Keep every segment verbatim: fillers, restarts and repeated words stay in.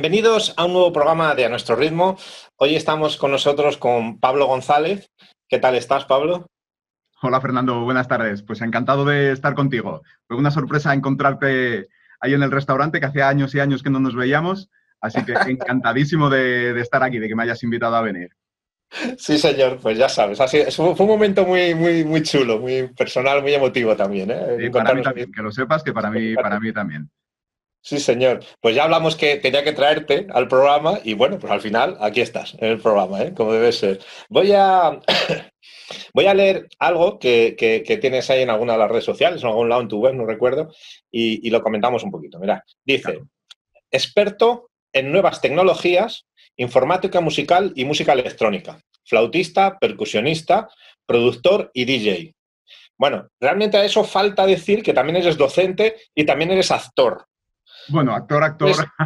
Bienvenidos a un nuevo programa de A Nuestro Ritmo. Hoy estamos con nosotros con Pablo González. ¿Qué tal estás, Pablo? Hola, Fernando. Buenas tardes. Pues encantado de estar contigo. Fue una sorpresa encontrarte ahí en el restaurante, que hacía años y años que no nos veíamos. Así que encantadísimo de, de estar aquí, de que me hayas invitado a venir. Sí, señor, pues ya sabes. Así, fue un momento muy, muy, muy chulo, muy personal, muy emotivo también, ¿eh? Sí, para mí Encontrarnos aquí. también. Que lo sepas, que para mí, para mí también. Sí, señor. Pues ya hablamos que tenía que traerte al programa y bueno, pues al final aquí estás en el programa, ¿eh? Como debe ser. Voy a, voy a leer algo que, que, que tienes ahí en alguna de las redes sociales, en algún lado en tu web, no recuerdo, y, y lo comentamos un poquito. Mira, dice, Claro. experto en nuevas tecnologías, informática musical y música electrónica, flautista, percusionista, productor y D J. Bueno, realmente a eso falta decir que también eres docente y también eres actor. Bueno, actor, actor. Entonces,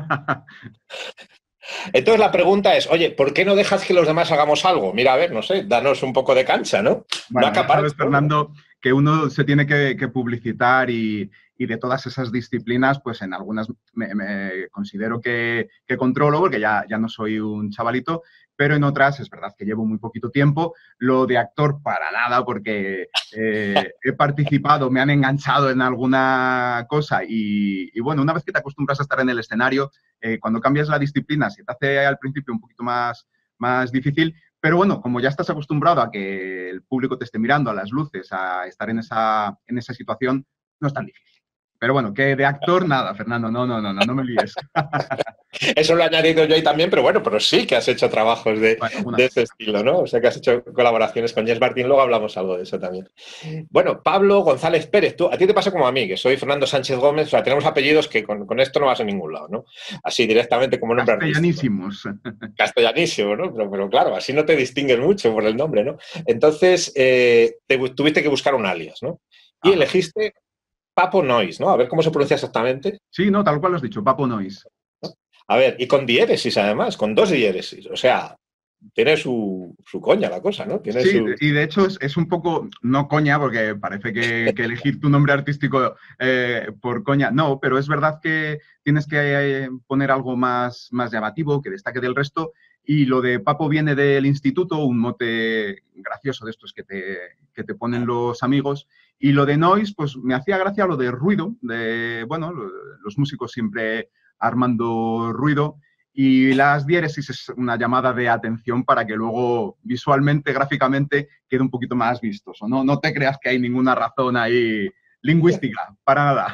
entonces la pregunta es, oye, ¿por qué no dejas que los demás hagamos algo? Mira, a ver, no sé, danos un poco de cancha, ¿no? No Bueno, ya acapares sabes, todo. Fernando, que uno se tiene que, que publicitar y, y, de todas esas disciplinas, pues en algunas me, me considero que, que, controlo, porque ya, ya no soy un chavalito, pero en otras es verdad que llevo muy poquito tiempo. Lo de actor para nada, porque eh, he participado, me han enganchado en alguna cosa y, y, bueno, una vez que te acostumbras a estar en el escenario, eh, cuando cambias la disciplina, se te hace al principio un poquito más, más difícil. Pero bueno, como ya estás acostumbrado a que el público te esté mirando, a las luces, a estar en esa, en esa situación, no es tan difícil. Pero bueno, que de actor, nada, Fernando, no, no, no, no, no me líes. Eso lo he añadido yo ahí también, pero bueno, pero sí que has hecho trabajos de, Bueno, alguna de ese cosa. estilo, ¿no? O sea, que has hecho colaboraciones con Jess Martín, luego hablamos algo de eso también. Bueno, Pablo González Pérez, tú, a ti te pasa como a mí, que soy Fernando Sánchez Gómez, o sea, tenemos apellidos que con, con esto no vas a ningún lado, ¿no? Así directamente como nombre artístico. Castellanísimos. Castellanísimo, ¿no? Pero, pero claro, así no te distingues mucho por el nombre, ¿no? Entonces, eh, te, tuviste que buscar un alias, ¿no? Y Ajá. elegiste Papo Noise, ¿no? A ver cómo se pronuncia exactamente. Sí, no, tal cual lo has dicho, Papo Noise. A ver, y con diéresis además, con dos diéresis. O sea, tiene su, su coña la cosa, ¿no? Tiene Sí, su... y de hecho es, es un poco, no coña, porque parece que, que elegir tu nombre artístico eh, por coña, no, pero es verdad que tienes que eh, poner algo más, más llamativo, que destaque del resto, y lo de Papo viene del instituto, un mote gracioso de estos que te, que te ponen los amigos, y lo de noise, pues me hacía gracia lo de ruido, de, bueno, los músicos siempre armando ruido, y las diéresis es una llamada de atención para que luego visualmente, gráficamente, quede un poquito más vistoso. No, no te creas que hay ninguna razón ahí lingüística, para nada.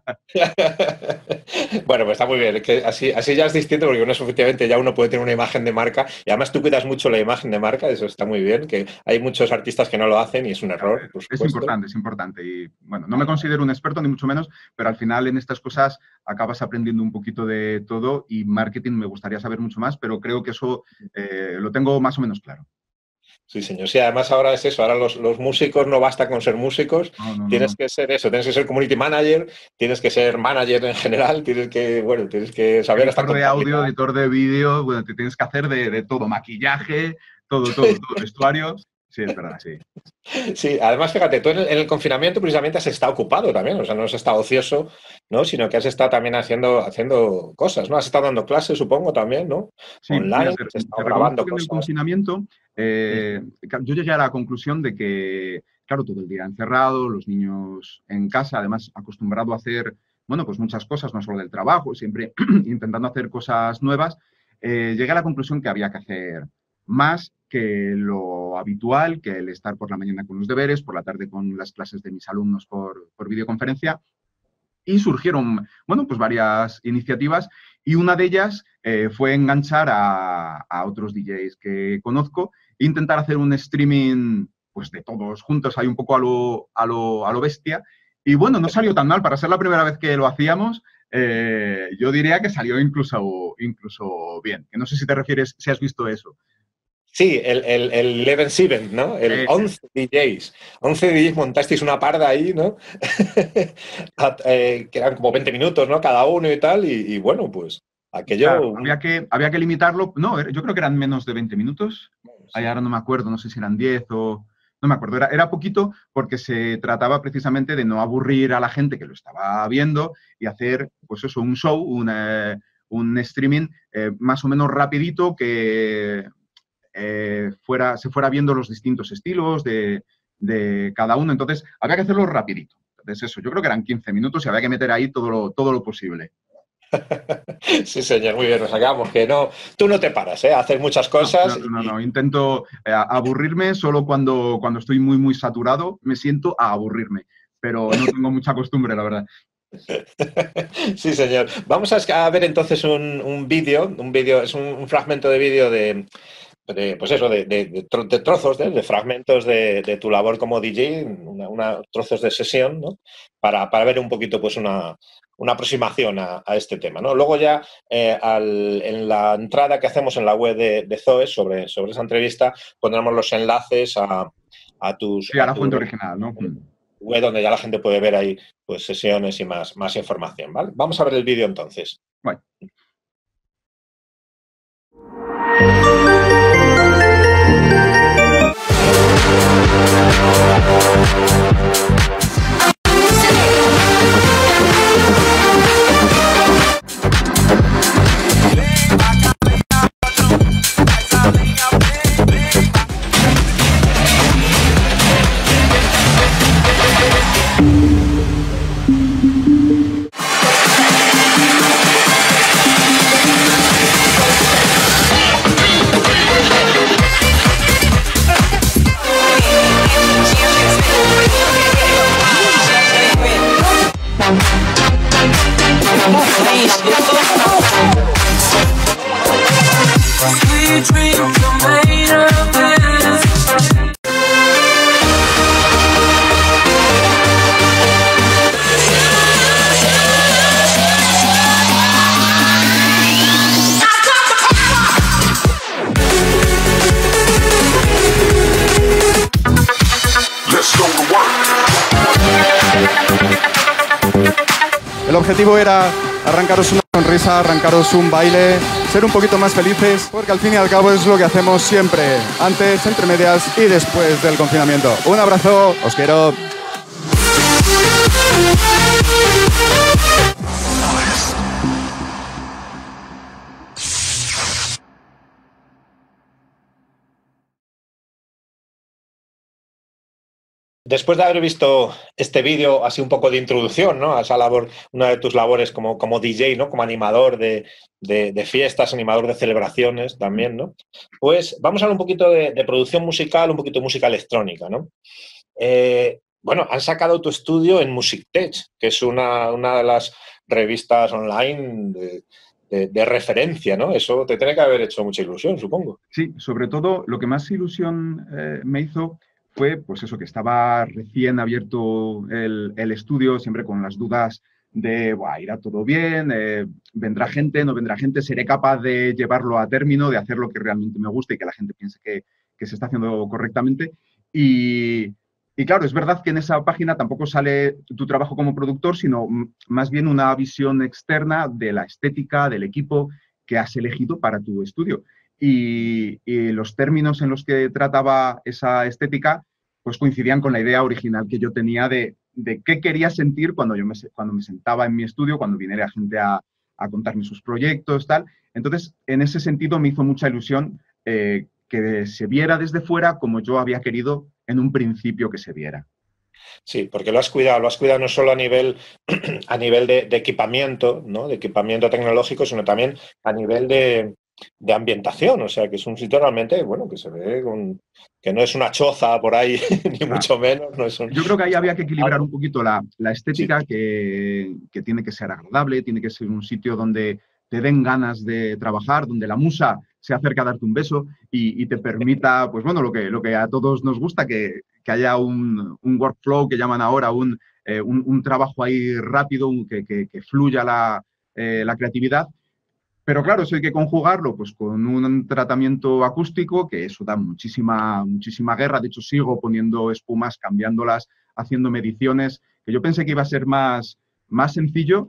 Bueno, pues está muy bien. Es que así, así ya es distinto porque uno es efectivamente ya uno puede tener una imagen de marca y además tú cuidas mucho la imagen de marca, eso está muy bien, que hay muchos artistas que no lo hacen y es un Claro, error, por es supuesto. importante, es importante. Y bueno, no me considero un experto ni mucho menos, pero al final en estas cosas acabas aprendiendo un poquito de todo y marketing me gustaría saber mucho más, pero creo que eso eh, lo tengo más o menos claro. Sí, señor. Sí, además ahora es eso, ahora los, los músicos no basta con ser músicos, No, no, no, tienes no. que ser eso, tienes que ser community manager, tienes que ser manager en general, tienes que, bueno, tienes que saber hasta Editor de audio, contabilidad. editor de vídeo, bueno, te tienes que hacer de, de todo, maquillaje, todo, todo, todo, vestuario. Sí, es verdad, sí. Sí, además, fíjate, tú en el, en el confinamiento precisamente has estado ocupado también, o sea, no has estado ocioso, ¿no? Sino que has estado también haciendo, haciendo cosas, ¿no? Has estado dando clases, supongo, también, ¿no? Sí, mira, Online, te, has te estado reconozco grabando que en el cosas. confinamiento eh, yo llegué a la conclusión de que, claro, todo el día encerrado, los niños en casa, además acostumbrado a hacer, bueno, pues muchas cosas, no solo del trabajo, siempre intentando hacer cosas nuevas, eh, llegué a la conclusión que había que hacer más que lo habitual, que el estar por la mañana con los deberes, por la tarde con las clases de mis alumnos por, por videoconferencia, y surgieron, bueno, pues varias iniciativas y una de ellas eh, fue enganchar a, a, otros D Js que conozco e intentar hacer un streaming pues de todos juntos, ahí un poco a lo, a lo, a lo bestia. Y bueno, no salió tan mal. Para ser la primera vez que lo hacíamos, eh, yo diría que salió incluso, incluso bien. Que no sé si te refieres, si has visto eso. Sí, el, el, el once siete, ¿no? El Ese. once D Js. once D Js montasteis una parda ahí, ¿no? eh, que eran como veinte minutos, ¿no? Cada uno y tal, y, y bueno, pues Claro, aquello... había que, había que limitarlo. No, yo creo que eran menos de veinte minutos. Ahí ahora no me acuerdo, no sé si eran diez o... No me acuerdo, era, era poquito porque se trataba precisamente de no aburrir a la gente que lo estaba viendo y hacer, pues eso, un show, un, eh, un streaming eh, más o menos rapidito que eh, fuera, se fuera viendo los distintos estilos de, de cada uno. Entonces, había que hacerlo rapidito. Entonces, eso, yo creo que eran quince minutos y había que meter ahí todo lo, todo lo posible. Sí, señor, muy bien, nos sacamos que no, tú no te paras, ¿eh? Haces muchas cosas. No, no, no, no. Intento eh, aburrirme solo cuando, cuando estoy muy, muy saturado, me siento a aburrirme, pero no tengo mucha costumbre, la verdad. Sí, señor. Vamos a ver entonces un, un vídeo, un vídeo, es un, un fragmento de vídeo de, de, pues eso, de, de, de, tro, de trozos, de, de fragmentos de, de tu labor como D J, una, una, trozos de sesión, ¿no? Para, para ver un poquito, pues, una, una aproximación a, a este tema, ¿no? Luego ya, eh, al, en la entrada que hacemos en la web de, de Zoes sobre, sobre esa entrevista, pondremos los enlaces a, a tus... Sí, a, a la tu, fuente original, ¿no? Web donde ya la gente puede ver ahí pues sesiones y más, más información, ¿vale? Vamos a ver el vídeo entonces. Bueno. El objetivo era arrancaros una sonrisa, arrancaros un baile, ser un poquito más felices, porque al fin y al cabo es lo que hacemos siempre, antes, entre medias y después del confinamiento. Un abrazo, os quiero. Después de haber visto este vídeo, así un poco de introducción, ¿no? A esa labor, una de tus labores como, como D J, ¿no? Como animador de, de, de fiestas, animador de celebraciones también, ¿no? Pues vamos a hablar un poquito de, de producción musical, un poquito de música electrónica, ¿no? Eh, bueno, han sacado tu estudio en MusicTech, que es una, una de las revistas online de, de, de referencia, ¿no? Eso te tiene que haber hecho mucha ilusión, supongo. Sí, sobre todo lo que más ilusión eh, me hizo fue, pues eso, que estaba recién abierto el, el estudio, siempre con las dudas de, buah, irá todo bien, eh, vendrá gente, no vendrá gente, seré capaz de llevarlo a término, de hacer lo que realmente me gusta y que la gente piense que, que se está haciendo correctamente. Y, y claro, es verdad que en esa página tampoco sale tu trabajo como productor, sino más bien una visión externa de la estética, del equipo que has elegido para tu estudio. Y, y los términos en los que trataba esa estética pues coincidían con la idea original que yo tenía de, de qué quería sentir cuando yo me, cuando me sentaba en mi estudio, cuando viniera gente a, a contarme sus proyectos, tal. Entonces, en ese sentido me hizo mucha ilusión eh, que se viera desde fuera como yo había querido en un principio que se viera. Sí, porque lo has cuidado, lo has cuidado no solo a nivel, a nivel de, de equipamiento, ¿no? De equipamiento tecnológico, sino también a nivel de, de ambientación, o sea, que es un sitio realmente, bueno, que se ve con, que no es una choza por ahí, ni claro. mucho menos. No es un... Yo creo que ahí había que equilibrar un poquito la, la estética, sí. que, que tiene que ser agradable, tiene que ser un sitio donde te den ganas de trabajar, donde la musa se acerca a darte un beso y, y te permita, pues bueno, lo que, lo que a todos nos gusta, que, que haya un, un workflow que llaman ahora, un, eh, un, un trabajo ahí rápido, un, que, que, que fluya la, eh, la creatividad. Pero claro, eso hay que conjugarlo pues, con un tratamiento acústico, que eso da muchísima, muchísima guerra. De hecho, sigo poniendo espumas, cambiándolas, haciendo mediciones, que yo pensé que iba a ser más, más sencillo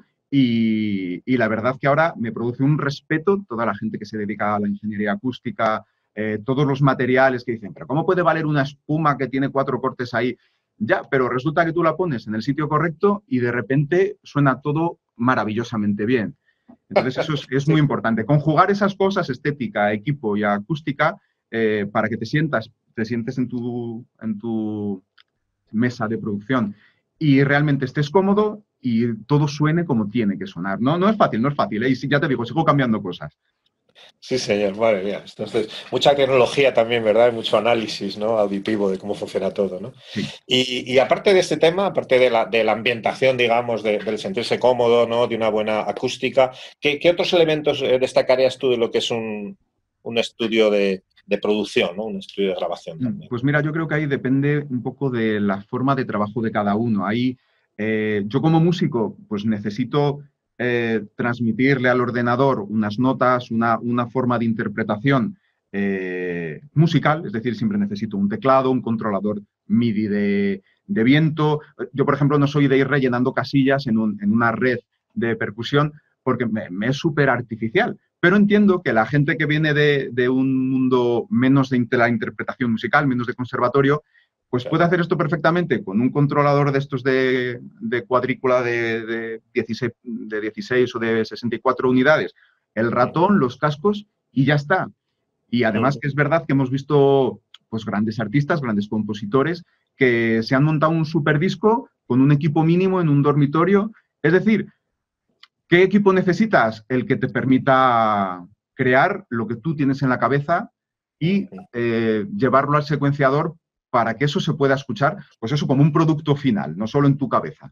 y, y la verdad que ahora me produce un respeto toda la gente que se dedica a la ingeniería acústica, eh, todos los materiales que dicen, pero ¿cómo puede valer una espuma que tiene cuatro cortes ahí? Ya, pero resulta que tú la pones en el sitio correcto y de repente suena todo maravillosamente bien. Entonces, eso es, es muy importante. Conjugar esas cosas, estética, equipo y acústica, eh, para que te sientas, te sientes en tu, en tu mesa de producción y realmente estés cómodo y todo suene como tiene que sonar. No, no es fácil, no es fácil. ¿eh? Y sí, ya te digo, sigo cambiando cosas. Sí, señor, madre mía. Entonces, mucha tecnología también, ¿verdad? Y mucho análisis, ¿no? Auditivo de cómo funciona todo, ¿no? Sí. Y, y aparte de este tema, aparte de la, de la ambientación, digamos, de, del sentirse cómodo, ¿no? De una buena acústica, ¿qué, qué otros elementos eh, destacarías tú de lo que es un, un estudio de, de producción, ¿no? Un estudio de grabación también? Pues mira, yo creo que ahí depende un poco de la forma de trabajo de cada uno. Ahí, eh, yo como músico, pues necesito eh, transmitirle al ordenador unas notas, una, una forma de interpretación eh, musical, es decir, siempre necesito un teclado, un controlador MIDI de, de viento. Yo, por ejemplo, no soy de ir rellenando casillas en, un, en una red de percusión porque me, me es súper artificial. Pero entiendo que la gente que viene de, de un mundo menos de la interpretación musical, menos de conservatorio, pues puede hacer esto perfectamente con un controlador de estos de, de cuadrícula de, de, dieciséis, de dieciséis o de sesenta y cuatro unidades, el ratón, los cascos y ya está. Y además que es verdad que hemos visto pues, grandes artistas, grandes compositores que se han montado un super disco con un equipo mínimo en un dormitorio. Es decir, ¿qué equipo necesitas? El que te permita crear lo que tú tienes en la cabeza y eh, llevarlo al secuenciador para que eso se pueda escuchar, pues eso como un producto final, no solo en tu cabeza.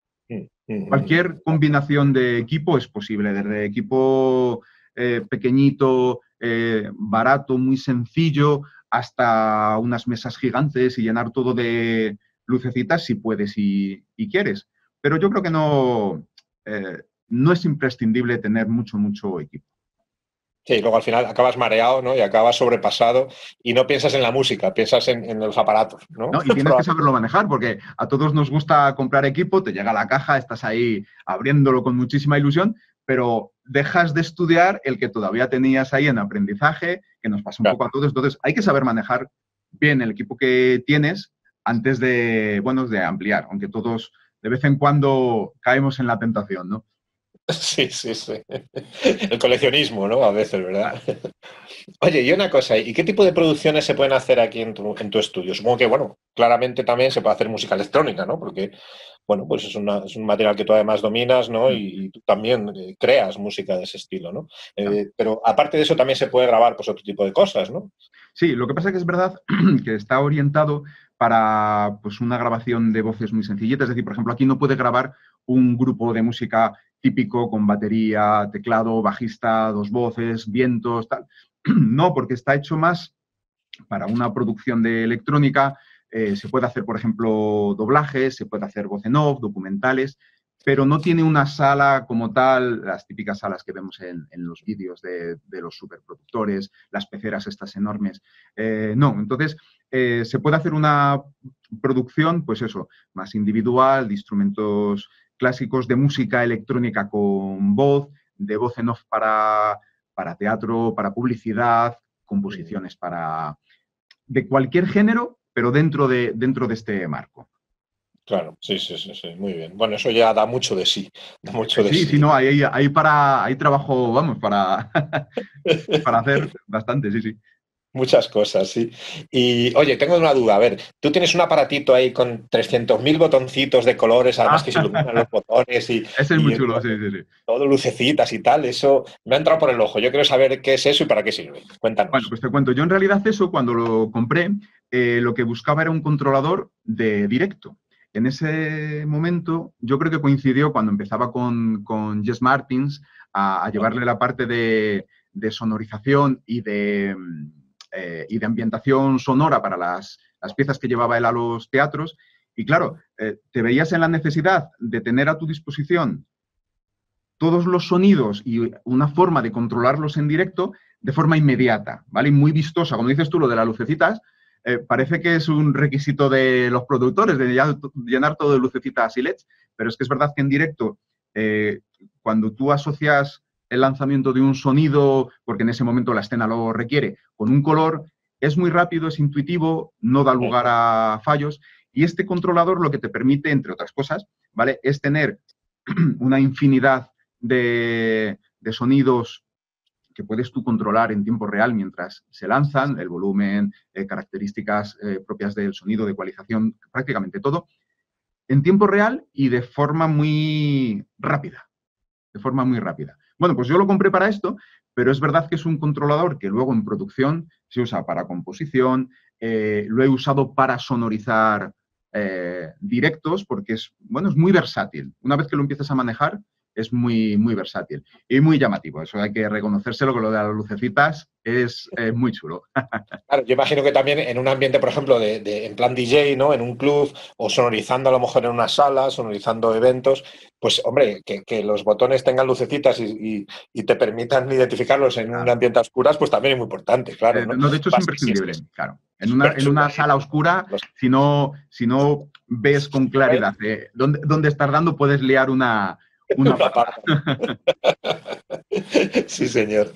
Cualquier combinación de equipo es posible, desde equipo eh, pequeñito, eh, barato, muy sencillo, hasta unas mesas gigantes y llenar todo de lucecitas si puedes y, y quieres. Pero yo creo que no... Eh, no es imprescindible tener mucho, mucho equipo. Sí, luego al final acabas mareado, ¿no? Y acabas sobrepasado y no piensas en la música, piensas en, en los aparatos, ¿no? ¿no? Y tienes que saberlo manejar porque a todos nos gusta comprar equipo, te llega la caja, estás ahí abriéndolo con muchísima ilusión, pero dejas de estudiar el que todavía tenías ahí en aprendizaje, que nos pasa un claro. poco a todos. Entonces, hay que saber manejar bien el equipo que tienes antes de, bueno, de ampliar, aunque todos de vez en cuando caemos en la tentación, ¿no? Sí, sí, sí. El coleccionismo, ¿no? A veces, ¿verdad? Oye, y una cosa, ¿y qué tipo de producciones se pueden hacer aquí en tu, en tu estudio? Supongo que, bueno, claramente también se puede hacer música electrónica, ¿no? Porque, bueno, pues es, una, es un material que tú además dominas, ¿no? Y, y tú también eh, creas música de ese estilo, ¿no? Eh, pero aparte de eso también se puede grabar, pues, otro tipo de cosas, ¿no? Sí, lo que pasa es que es verdad que está orientado para, pues, una grabación de voces muy sencillita. Es decir, por ejemplo, aquí no puede grabar un grupo de música típico con batería, teclado, bajista, dos voces, vientos, tal. No, porque está hecho más para una producción de electrónica. Eh, se puede hacer, por ejemplo, doblajes, se puede hacer voz en off, documentales, pero no tiene una sala como tal, las típicas salas que vemos en, en los vídeos de, de los superproductores, las peceras estas enormes. Eh, no, entonces eh, se puede hacer una producción, pues eso, más individual, de instrumentos clásicos, de música electrónica con voz, de voz en off para, para teatro, para publicidad, composiciones para... de cualquier género, pero dentro de, dentro de este marco. Claro, sí, sí, sí, sí, muy bien. Bueno, eso ya da mucho de sí, da mucho de sí. Sí, sí, no, hay, hay, para, hay trabajo, vamos, para, para hacer bastante, sí, sí. Muchas cosas, sí. Y, oye, tengo una duda. A ver, tú tienes un aparatito ahí con trescientos mil botoncitos de colores, además ah. que se iluminan los botones y... Ese es y muy chulo, sí, sí, sí. Todo lucecitas y tal, eso me ha entrado por el ojo. Yo quiero saber qué es eso y para qué sirve. Cuéntanos. Bueno, pues te cuento. Yo en realidad eso, cuando lo compré, eh, lo que buscaba era un controlador de directo. En ese momento, yo creo que coincidió cuando empezaba con, con Jess Martins a, a llevarle la parte de, de sonorización y de... Eh, y de ambientación sonora para las, las piezas que llevaba él a los teatros. Y claro, eh, te veías en la necesidad de tener a tu disposición todos los sonidos y una forma de controlarlos en directo de forma inmediata, ¿vale? Y muy vistosa. Como dices tú, lo de las lucecitas, eh, parece que es un requisito de los productores, de ya, llenar todo de lucecitas y L E Ds, pero es que es verdad que en directo, eh, cuando tú asocias el lanzamiento de un sonido, porque en ese momento la escena lo requiere, con un color, es muy rápido, es intuitivo, no da lugar a fallos. Y este controlador lo que te permite, entre otras cosas, ¿vale?, es tener una infinidad de, de sonidos que puedes tú controlar en tiempo real mientras se lanzan, el volumen, eh, características eh, propias del sonido, de ecualización, prácticamente todo, en tiempo real y de forma muy rápida, de forma muy rápida. Bueno, pues yo lo compré para esto, pero es verdad que es un controlador que luego en producción se usa para composición, eh, lo he usado para sonorizar eh, directos, porque es, bueno, es muy versátil. Una vez que lo empiezas a manejar, es muy, muy versátil y muy llamativo. Eso hay que reconocérselo, que lo de las lucecitas es eh, muy chulo. Claro, yo imagino que también en un ambiente, por ejemplo, de, de, en plan D J, ¿no? En un club o sonorizando a lo mejor en una sala, sonorizando eventos, pues, hombre, que, que los botones tengan lucecitas y, y, y te permitan identificarlos en claro. un ambiente a oscuras, pues también es muy importante, claro, ¿no? Eh, no de hecho, es imprescindible, sí, claro. En una, en una sala oscura, si no, si no ves con claridad eh, dónde, dónde estás dando, puedes liar una... Una patada. Sí, señor.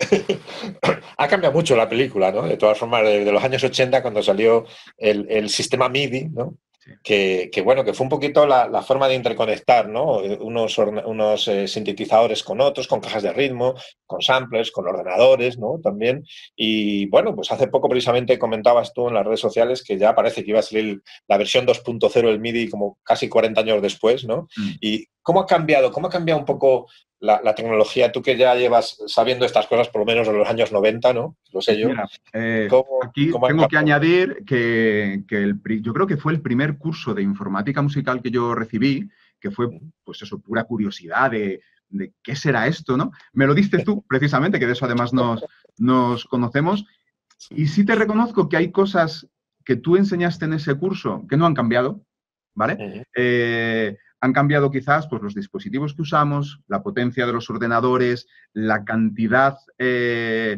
Ha cambiado mucho la película, ¿no? De todas formas, de, de los años ochenta, cuando salió el, el sistema MIDI, ¿no? Sí. Que, que, bueno, que fue un poquito la, la forma de interconectar, ¿no? Unos, unos eh, sintetizadores con otros, con cajas de ritmo, con samplers, con ordenadores, ¿no? También. Y, bueno, pues hace poco precisamente comentabas tú en las redes sociales que ya parece que iba a salir la versión dos punto cero del MIDI como casi cuarenta años después, ¿no? Mm. Y ¿cómo ha cambiado? ¿Cómo ha cambiado un poco la, la tecnología? Tú que ya llevas sabiendo estas cosas por lo menos en los años noventa, ¿no? Lo sé yo. Mira, eh, ¿Cómo, aquí cómo tengo que añadir que, que el, yo creo que fue el primer curso de informática musical que yo recibí, que fue, pues eso, pura curiosidad de, de qué será esto, ¿no? Me lo diste tú, precisamente, que de eso además nos, nos conocemos. Y sí te reconozco que hay cosas que tú enseñaste en ese curso que no han cambiado, ¿vale? Uh-huh. eh, Han cambiado quizás pues, los dispositivos que usamos, la potencia de los ordenadores, la cantidad eh,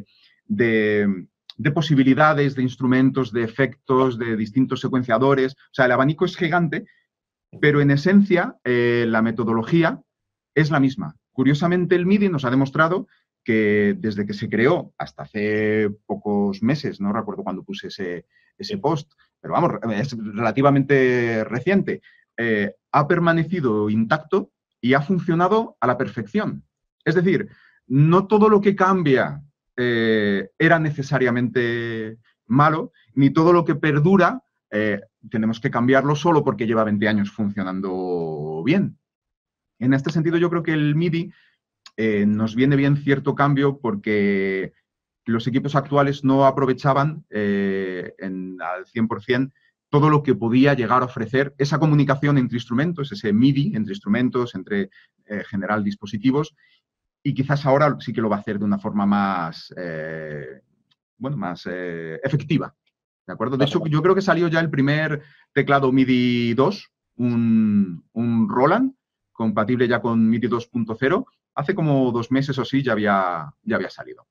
de, de posibilidades, de instrumentos, de efectos, de distintos secuenciadores. O sea, el abanico es gigante, pero en esencia eh, la metodología es la misma. Curiosamente, el MIDI nos ha demostrado que desde que se creó hasta hace pocos meses, no recuerdo cuándo puse ese, ese post, pero vamos, es relativamente reciente, eh, ha permanecido intacto y ha funcionado a la perfección. Es decir, no todo lo que cambia eh, era necesariamente malo, ni todo lo que perdura eh, tenemos que cambiarlo solo porque lleva veinte años funcionando bien. En este sentido, yo creo que el MIDI eh, nos viene bien cierto cambio porque los equipos actuales no aprovechaban eh, en, al cien por cien todo lo que podía llegar a ofrecer esa comunicación entre instrumentos, ese MIDI entre instrumentos, entre eh, general dispositivos, y quizás ahora sí que lo va a hacer de una forma más, eh, bueno, más eh, efectiva, ¿de acuerdo? De hecho, yo creo que salió ya el primer teclado MIDI dos, un, un Roland, compatible ya con MIDI dos punto cero, hace como dos meses o así ya había, ya había salido.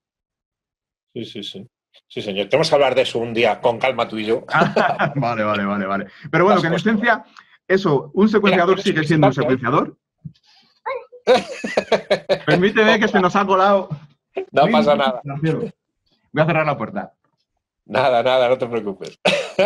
Sí, sí, sí. Sí, señor. Tenemos que hablar de eso un día con calma tú y yo. Vale, vale, vale, vale. Pero bueno, que en esencia, eso, un secuenciador sigue siendo un secuenciador. Permíteme que se nos ha colado. No pasa nada. Voy a cerrar la puerta. Nada, nada, no te preocupes.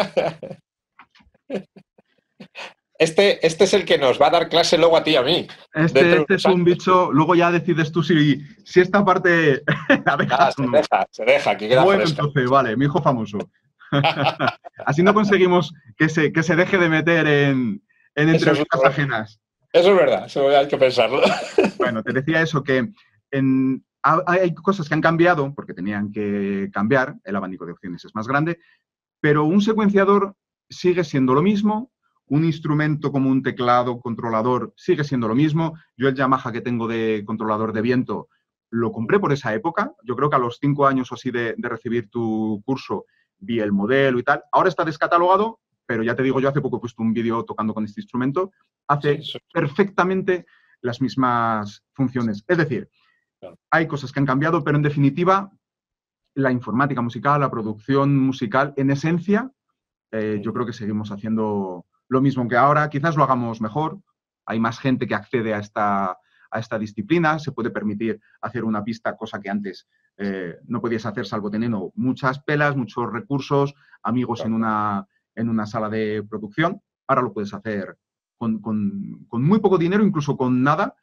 Este, este es el que nos va a dar clase luego a ti y a mí. Este, este es un bicho, luego ya decides tú si, si esta parte la dejas ah, se, no. deja, se deja, que queda bueno, fresca. Entonces, vale, mi hijo famoso. Así no conseguimos que se, que se deje de meter en, en entrevistas ajenas. Eso es verdad, eso hay que pensarlo. Bueno, te decía eso, que en, hay cosas que han cambiado, porque tenían que cambiar, el abanico de opciones es más grande, pero un secuenciador sigue siendo lo mismo. Un instrumento como un teclado controlador sigue siendo lo mismo. Yo el Yamaha que tengo de controlador de viento lo compré por esa época. Yo creo que a los cinco años o así de, de recibir tu curso vi el modelo y tal. Ahora está descatalogado, pero ya te digo, yo hace poco he puesto un vídeo tocando con este instrumento. Hace sí, sí. perfectamente las mismas funciones. Es decir, hay cosas que han cambiado, pero en definitiva, la informática musical, la producción musical, en esencia, eh, yo creo que seguimos haciendo lo mismo que ahora, quizás lo hagamos mejor, hay más gente que accede a esta, a esta disciplina, se puede permitir hacer una pista, cosa que antes eh, no podías hacer salvo teniendo muchas pelas, muchos recursos, amigos en una, en una sala de producción. Ahora lo puedes hacer con, con, con muy poco dinero, incluso con nada,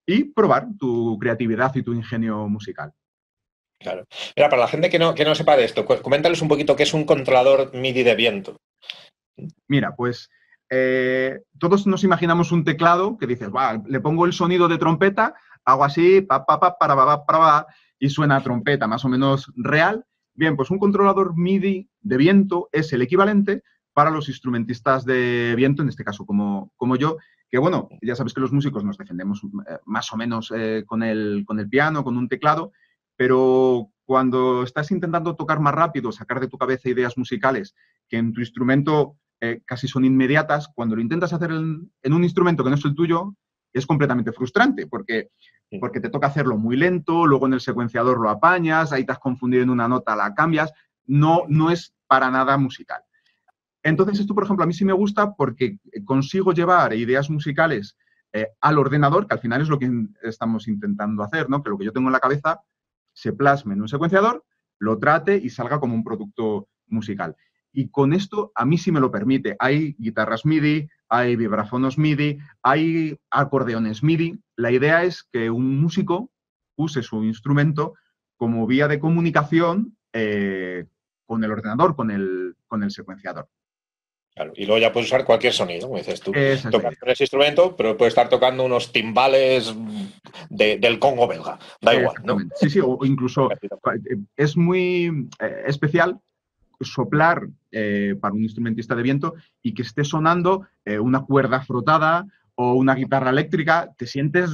y probar tu creatividad y tu ingenio musical. Claro. Mira, para la gente que no, que no sepa de esto, coméntales un poquito qué es un controlador MIDI de viento. Mira, pues eh, todos nos imaginamos un teclado que dices, va, le pongo el sonido de trompeta, hago así, pa, pa, pa, para, pa, para, pa, y suena trompeta más o menos real. Bien, pues un controlador MIDI de viento es el equivalente para los instrumentistas de viento, en este caso como, como yo, que bueno, ya sabes que los músicos nos defendemos eh, más o menos eh, con, el, con el piano, con un teclado, pero cuando estás intentando tocar más rápido, sacar de tu cabeza ideas musicales que en tu instrumento eh, casi son inmediatas, cuando lo intentas hacer en, en un instrumento que no es el tuyo, es completamente frustrante, porque, porque te toca hacerlo muy lento, luego en el secuenciador lo apañas, ahí te has confundido en una nota, la cambias, no, no es para nada musical. Entonces esto, por ejemplo, a mí sí me gusta porque consigo llevar ideas musicales eh, al ordenador, que al final es lo que estamos intentando hacer, ¿no? Que lo que yo tengo en la cabeza se plasme en un secuenciador, lo trate y salga como un producto musical. Y con esto a mí sí me lo permite. Hay guitarras MIDI, hay vibrafonos MIDI, hay acordeones MIDI. La idea es que un músico use su instrumento como vía de comunicación eh, con el ordenador, con el, con el secuenciador. Claro, y luego ya puedes usar cualquier sonido, como dices tú. Esa Tocas con ese instrumento, pero puedes estar tocando unos timbales de, del Congo belga. Da igual, ¿no? Sí, sí, o incluso es muy eh, especial soplar eh, para un instrumentista de viento y que esté sonando eh, una cuerda frotada o una guitarra eléctrica. Te sientes...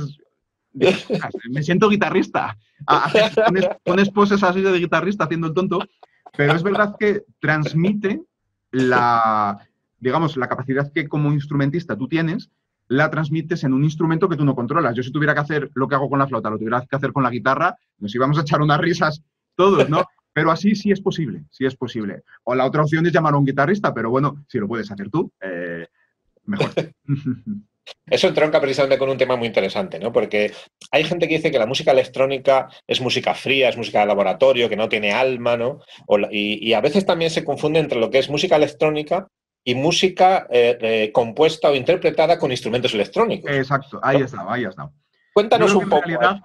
Me siento guitarrista. Haces, pones, pones poses así de guitarrista haciendo el tonto, pero es verdad que transmite la... digamos, la capacidad que como instrumentista tú tienes, la transmites en un instrumento que tú no controlas. Yo si tuviera que hacer lo que hago con la flauta, lo tuviera que hacer con la guitarra, nos íbamos a echar unas risas todos, ¿no? Pero así sí es posible, sí es posible. O la otra opción es llamar a un guitarrista, pero bueno, si lo puedes hacer tú, eh, mejor. Eso entronca precisamente con un tema muy interesante, ¿no? Porque hay gente que dice que la música electrónica es música fría, es música de laboratorio, que no tiene alma, ¿no? O la, y, y a veces también se confunde entre lo que es música electrónica y música eh, eh, compuesta o interpretada con instrumentos electrónicos. Exacto, ahí ¿no? está, ahí está. Cuéntanos un poco. En, realidad,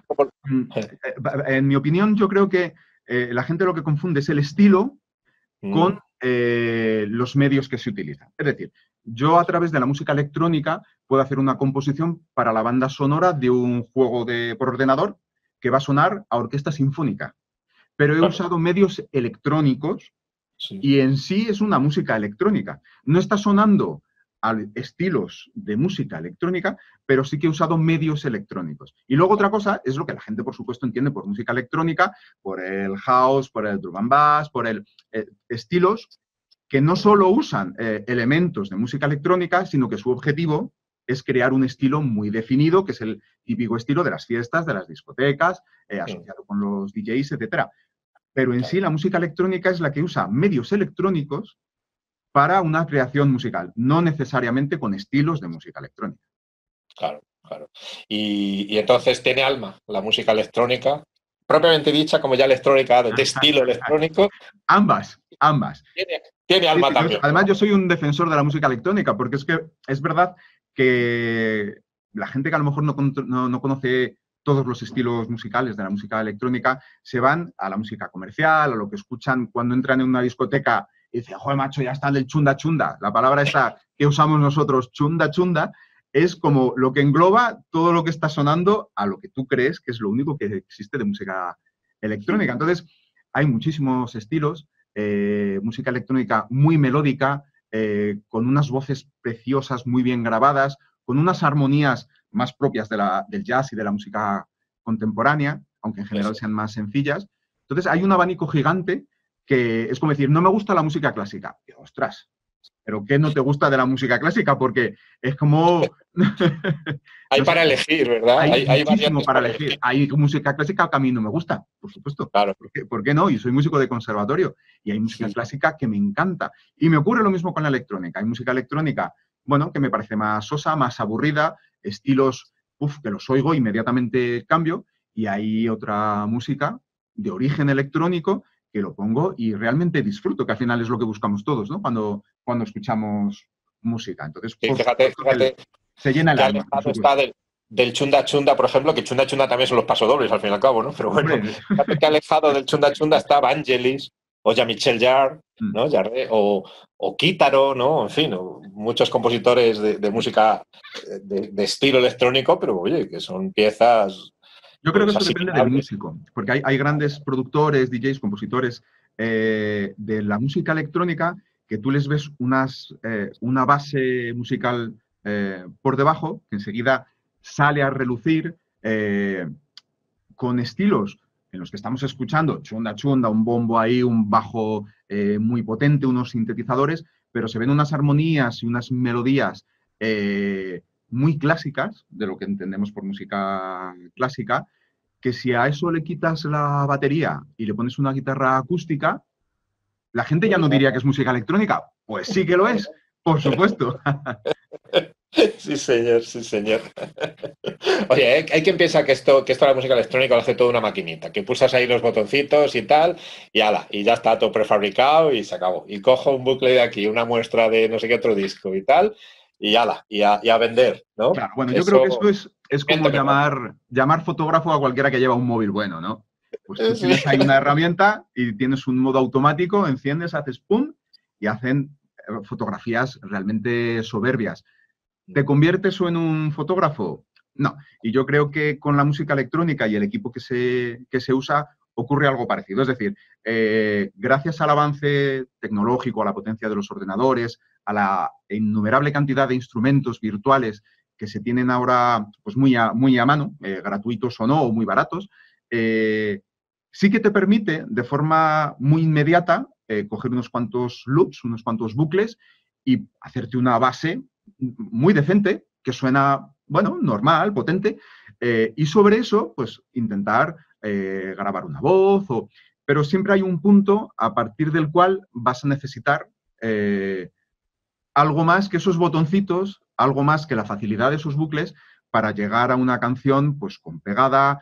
eh. en mi opinión, yo creo que eh, la gente lo que confunde es el estilo mm. con eh, los medios que se utilizan. Es decir, yo a través de la música electrónica puedo hacer una composición para la banda sonora de un juego de, por ordenador que va a sonar a orquesta sinfónica. Pero he claro. usado medios electrónicos sí. y en sí es una música electrónica. No está sonando a estilos de música electrónica, pero sí que he usado medios electrónicos. Y luego otra cosa es lo que la gente, por supuesto, entiende por música electrónica, por el house, por el drum and bass, por el eh, estilos que no solo usan eh, elementos de música electrónica, sino que su objetivo es crear un estilo muy definido, que es el típico estilo de las fiestas, de las discotecas, eh, asociado con los D Js, etcétera. Pero en sí la música electrónica es la que usa medios electrónicos para una creación musical, no necesariamente con estilos de música electrónica. Claro, claro. Y, y entonces tiene alma la música electrónica, propiamente dicha, como ya electrónica, de estilo electrónico. Ambas, ambas. Tiene, tiene alma sí, también. Además, yo soy un defensor de la música electrónica, porque es que es verdad que la gente que a lo mejor no, no, no conoce todos los estilos musicales de la música electrónica se van a la música comercial, a lo que escuchan cuando entran en una discoteca y dicen, joder, macho, ya está el chunda chunda. La palabra esa que usamos nosotros, chunda chunda, es como lo que engloba todo lo que está sonando a lo que tú crees que es lo único que existe de música electrónica. Entonces, hay muchísimos estilos, eh, música electrónica muy melódica, eh, con unas voces preciosas, muy bien grabadas, con unas armonías más propias de la, del jazz y de la música contemporánea, aunque en general sean más sencillas. Entonces, hay un abanico gigante que es como decir, no me gusta la música clásica. Y, ostras, ¿pero qué no te gusta de la música clásica? Porque es como... hay no para sé, elegir, ¿verdad? Hay, hay, hay muchísimo para elegir. elegir. Hay música clásica que a mí no me gusta, por supuesto. Claro. ¿Por qué, ¿Por qué no? Y soy músico de conservatorio. Y hay música sí. clásica que me encanta. Y me ocurre lo mismo con la electrónica. Hay música electrónica, bueno, que me parece más sosa, más aburrida, estilos, uf, que los oigo, inmediatamente cambio. Y hay otra música de origen electrónico que lo pongo y realmente disfruto, que al final es lo que buscamos todos, ¿no? Cuando, cuando escuchamos música. Entonces, sí, fíjate, fíjate, se llena el alma. Está del, del chunda chunda, por ejemplo, que chunda chunda también son los pasodobles, al fin y al cabo, ¿no? Pero bueno, fíjate que alejado del chunda chunda está Vangelis, o Jean-Michel Jarre, ¿no? Jarre, o, o Kitaro, ¿no? En fin, o muchos compositores de, de música de, de estilo electrónico, pero oye, que son piezas... Yo creo pues, que eso depende del músico, porque hay, hay grandes productores, D Js, compositores eh, de la música electrónica que tú les ves unas, eh, una base musical eh, por debajo, que enseguida sale a relucir eh, con estilos en los que estamos escuchando chunda chunda, un bombo ahí, un bajo eh, muy potente, unos sintetizadores, pero se ven unas armonías y unas melodías eh, muy clásicas, de lo que entendemos por música clásica, que si a eso le quitas la batería y le pones una guitarra acústica, la gente ya no diría que es música electrónica. Pues sí que lo es, por supuesto. Sí, señor, sí, señor. Oye, hay, hay quien piensa que esto, que esto de la música electrónica lo hace toda una maquinita, que pulsas ahí los botoncitos y tal, y ala, y ya está todo prefabricado y se acabó. Y cojo un bucle de aquí, una muestra de no sé qué otro disco y tal, y ala, y a, y a vender, ¿no? Claro, bueno, yo eso, creo que eso es, es como llamar, llamar fotógrafo a cualquiera que lleva un móvil bueno, ¿no? Pues tú sí. Tienes ahí una herramienta y tienes un modo automático, enciendes, haces pum, y hacen fotografías realmente soberbias. ¿Te conviertes eso en un fotógrafo? No. Y yo creo que con la música electrónica y el equipo que se, que se usa ocurre algo parecido. Es decir, eh, gracias al avance tecnológico, a la potencia de los ordenadores, a la innumerable cantidad de instrumentos virtuales que se tienen ahora pues muy, a, muy a mano, eh, gratuitos o no, o muy baratos, eh, sí que te permite de forma muy inmediata eh, coger unos cuantos loops, unos cuantos bucles y hacerte una base muy decente, que suena, bueno, normal, potente, eh, y sobre eso, pues, intentar eh, grabar una voz, o, pero siempre hay un punto a partir del cual vas a necesitar eh, algo más que esos botoncitos, algo más que la facilidad de esos bucles para llegar a una canción, pues, con pegada,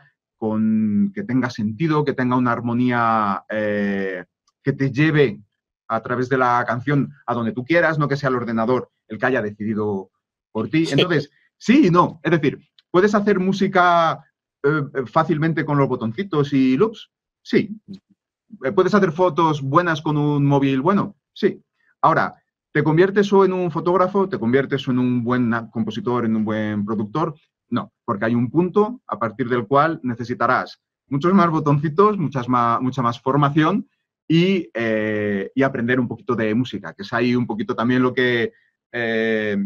con que tenga sentido, que tenga una armonía eh, que te lleve a través de la canción a donde tú quieras, no que sea el ordenador el que haya decidido por ti. Entonces, sí y no. Es decir, ¿puedes hacer música eh, fácilmente con los botoncitos y loops? Sí. ¿Puedes hacer fotos buenas con un móvil bueno? Sí. Ahora, ¿te conviertes o en un fotógrafo? ¿Te conviertes o en un buen compositor, en un buen productor? No, porque hay un punto a partir del cual necesitarás muchos más botoncitos, muchas más, mucha más formación y, eh, y aprender un poquito de música, que es ahí un poquito también lo que... Eh,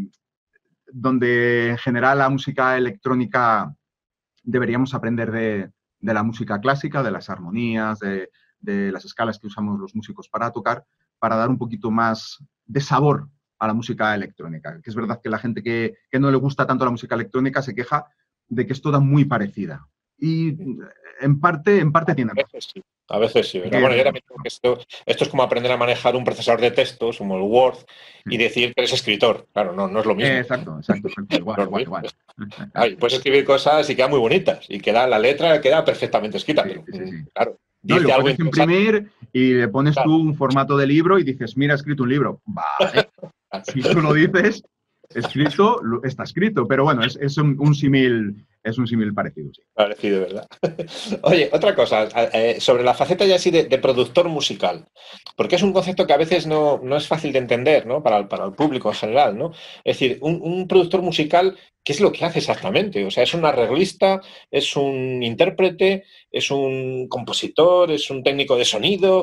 donde en general la música electrónica deberíamos aprender de, de la música clásica, de las armonías, de, de las escalas que usamos los músicos para tocar, para dar un poquito más de sabor a la música electrónica. Que es verdad que la gente que, que no le gusta tanto la música electrónica se queja de que es toda muy parecida. Y en parte, en parte tiene razón. A veces sí. ¿verdad? Bueno, yo también creo que esto, esto es como aprender a manejar un procesador de textos, como el Word, y decir que eres escritor. Claro, no, no es lo mismo. Eh, exacto, exacto, exacto. Igual, no igual, igual. Ay, puedes escribir cosas y quedan muy bonitas. Y queda, la letra queda perfectamente escrita. Sí, pero, sí, sí. Claro. No, lo puedes imprimir y le pones claro. tú un formato de libro y dices, mira, he escrito un libro. Vale. Si tú lo dices, escrito, está escrito. Pero bueno, es, es un, un símil... Es un símil parecido, sí. Parecido, ¿verdad? Oye, otra cosa, eh, sobre la faceta ya así de, de productor musical, porque es un concepto que a veces no, no es fácil de entender, ¿no? Para el, para el público en general, ¿no? Es decir, un, un productor musical, ¿qué es lo que hace exactamente? O sea, ¿es un arreglista? ¿Es un intérprete? ¿Es un compositor? ¿Es un técnico de sonido?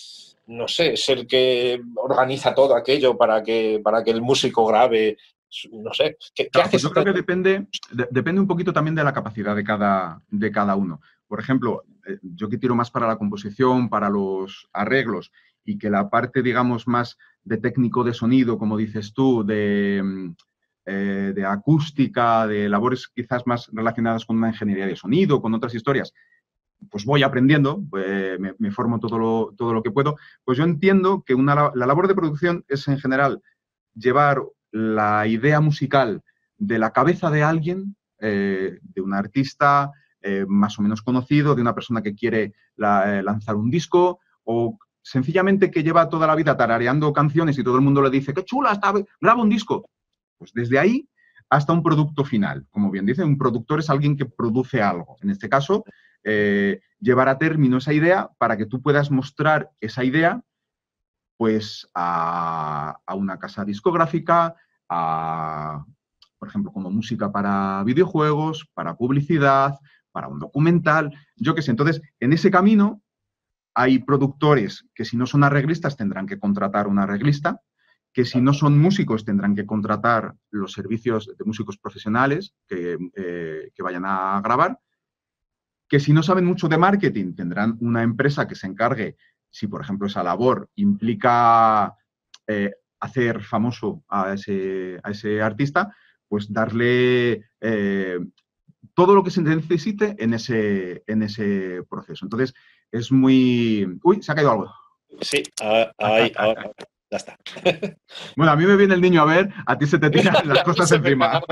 No sé, ¿es el que organiza todo aquello para que, para que el músico grabe? No sé, ¿qué, claro, ¿qué haces? Pues yo creo que depende, de, depende un poquito también de la capacidad de cada, de cada uno. Por ejemplo, eh, yo que tiro más para la composición, para los arreglos, y que la parte, digamos, más de técnico de sonido, como dices tú, de, eh, de acústica, de labores quizás más relacionadas con una ingeniería de sonido, con otras historias, pues voy aprendiendo, pues me, me formo todo lo, todo lo que puedo. Pues yo entiendo que una, la labor de producción es, en general, llevar la idea musical de la cabeza de alguien, eh, de un artista eh, más o menos conocido, de una persona que quiere la, eh, lanzar un disco, o sencillamente que lleva toda la vida tarareando canciones y todo el mundo le dice ¡qué chula está! ¡Graba un disco! Pues desde ahí hasta un producto final. Como bien dice, un productor es alguien que produce algo. En este caso, eh, llevar a término esa idea para que tú puedas mostrar esa idea pues, a, a una casa discográfica, a, por ejemplo, como música para videojuegos, para publicidad, para un documental, yo qué sé. Entonces, en ese camino hay productores que si no son arreglistas tendrán que contratar un arreglista, que si no son músicos tendrán que contratar los servicios de músicos profesionales que, eh, que vayan a grabar, que si no saben mucho de marketing tendrán una empresa que se encargue, si por ejemplo esa labor implica eh, hacer famoso a ese, a ese artista, pues darle eh, todo lo que se necesite en ese, en ese proceso. Entonces, es muy... Uy, se ha caído algo. Sí, ahí, ahora, ya está. Bueno, a mí me viene el niño a ver, a ti se te tiran las cosas encima.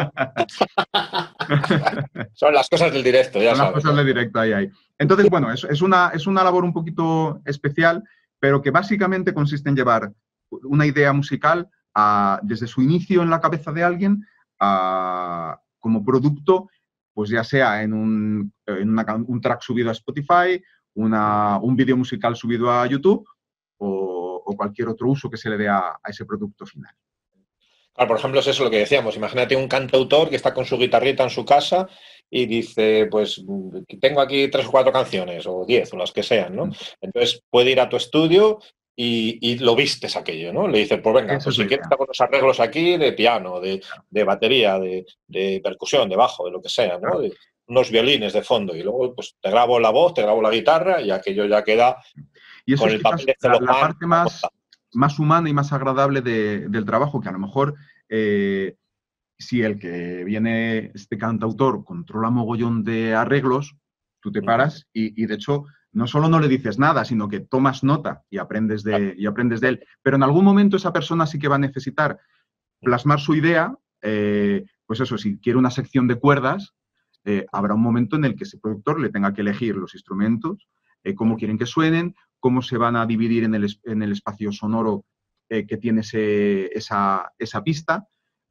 Son las cosas del directo, ya Son sabes. las cosas del directo, ahí, ahí. Entonces, bueno, es, es, una, es una labor un poquito especial, pero que básicamente consiste en llevar una idea musical a, desde su inicio en la cabeza de alguien a, como producto, pues ya sea en un, en una, un track subido a Spotify, una, un vídeo musical subido a YouTube o, o cualquier otro uso que se le dé a, a ese producto final. Claro, por ejemplo, es eso lo que decíamos. Imagínate un cantautor que está con su guitarrita en su casa y dice, pues tengo aquí tres o cuatro canciones, o diez, o las que sean, ¿no? Entonces puede ir a tu estudio y, y lo vistes aquello, ¿no? Le dices, pues venga, Eso pues es si quieres hago los arreglos aquí de piano, de, de batería, de, de percusión, de bajo, de lo que sea, ¿no? De, unos violines de fondo y luego pues te grabo la voz, te grabo la guitarra y aquello ya queda y eso con es el papel de la, celofán. La parte más, más humana y más agradable de, del trabajo, que a lo mejor eh, si el que viene, este cantautor, controla mogollón de arreglos, tú te paras y, y de hecho no solo no le dices nada, sino que tomas nota y aprendes, de, y aprendes de él. Pero en algún momento esa persona sí que va a necesitar plasmar su idea, eh, pues eso, si quiere una sección de cuerdas, Eh, habrá un momento en el que ese productor le tenga que elegir los instrumentos, eh, cómo quieren que suenen, cómo se van a dividir en el, en el espacio sonoro eh, que tiene ese, esa, esa pista.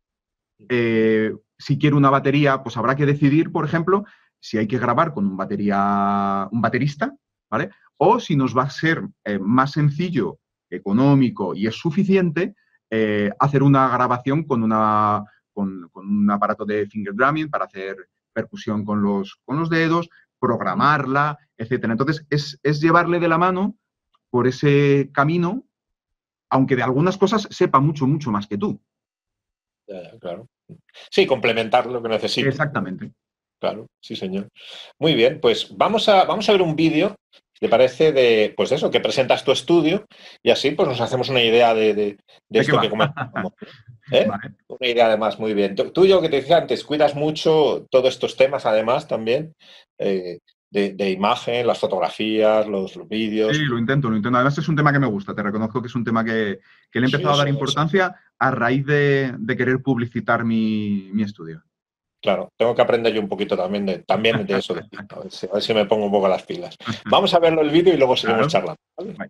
Eh, si quiere una batería, pues habrá que decidir, por ejemplo, si hay que grabar con un, batería, un baterista, ¿vale? O si nos va a ser eh, más sencillo, económico y es suficiente eh, hacer una grabación con, una, con, con un aparato de finger drumming para hacer percusión con los, con los dedos, programarla, etcétera. Entonces, es, es llevarle de la mano por ese camino, aunque de algunas cosas sepa mucho, mucho más que tú. Ya, ya, claro. Sí, complementar lo que necesita. Exactamente. Claro, sí, señor. Muy bien, pues vamos a, vamos a ver un vídeo, ¿te parece? De, pues eso, que presentas tu estudio y así pues nos hacemos una idea de, de, de, ¿De esto que comentamos. ¿Eh? Vale. Una idea además, muy bien. Tú, yo que te decía antes, cuidas mucho todos estos temas además también, eh, de, de imagen, las fotografías, los, los vídeos. Sí, lo intento, lo intento. Además es un tema que me gusta, te reconozco que es un tema que, que le he empezado sí, a dar importancia sí. a raíz de, de querer publicitar mi, mi estudio. Claro, tengo que aprender yo un poquito también de, también de eso. De, a, ver si, a ver si me pongo un poco las pilas. Vamos a verlo el vídeo y luego seguimos claro. charlando. ¿Vale? Vale.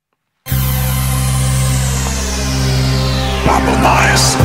Vámonos.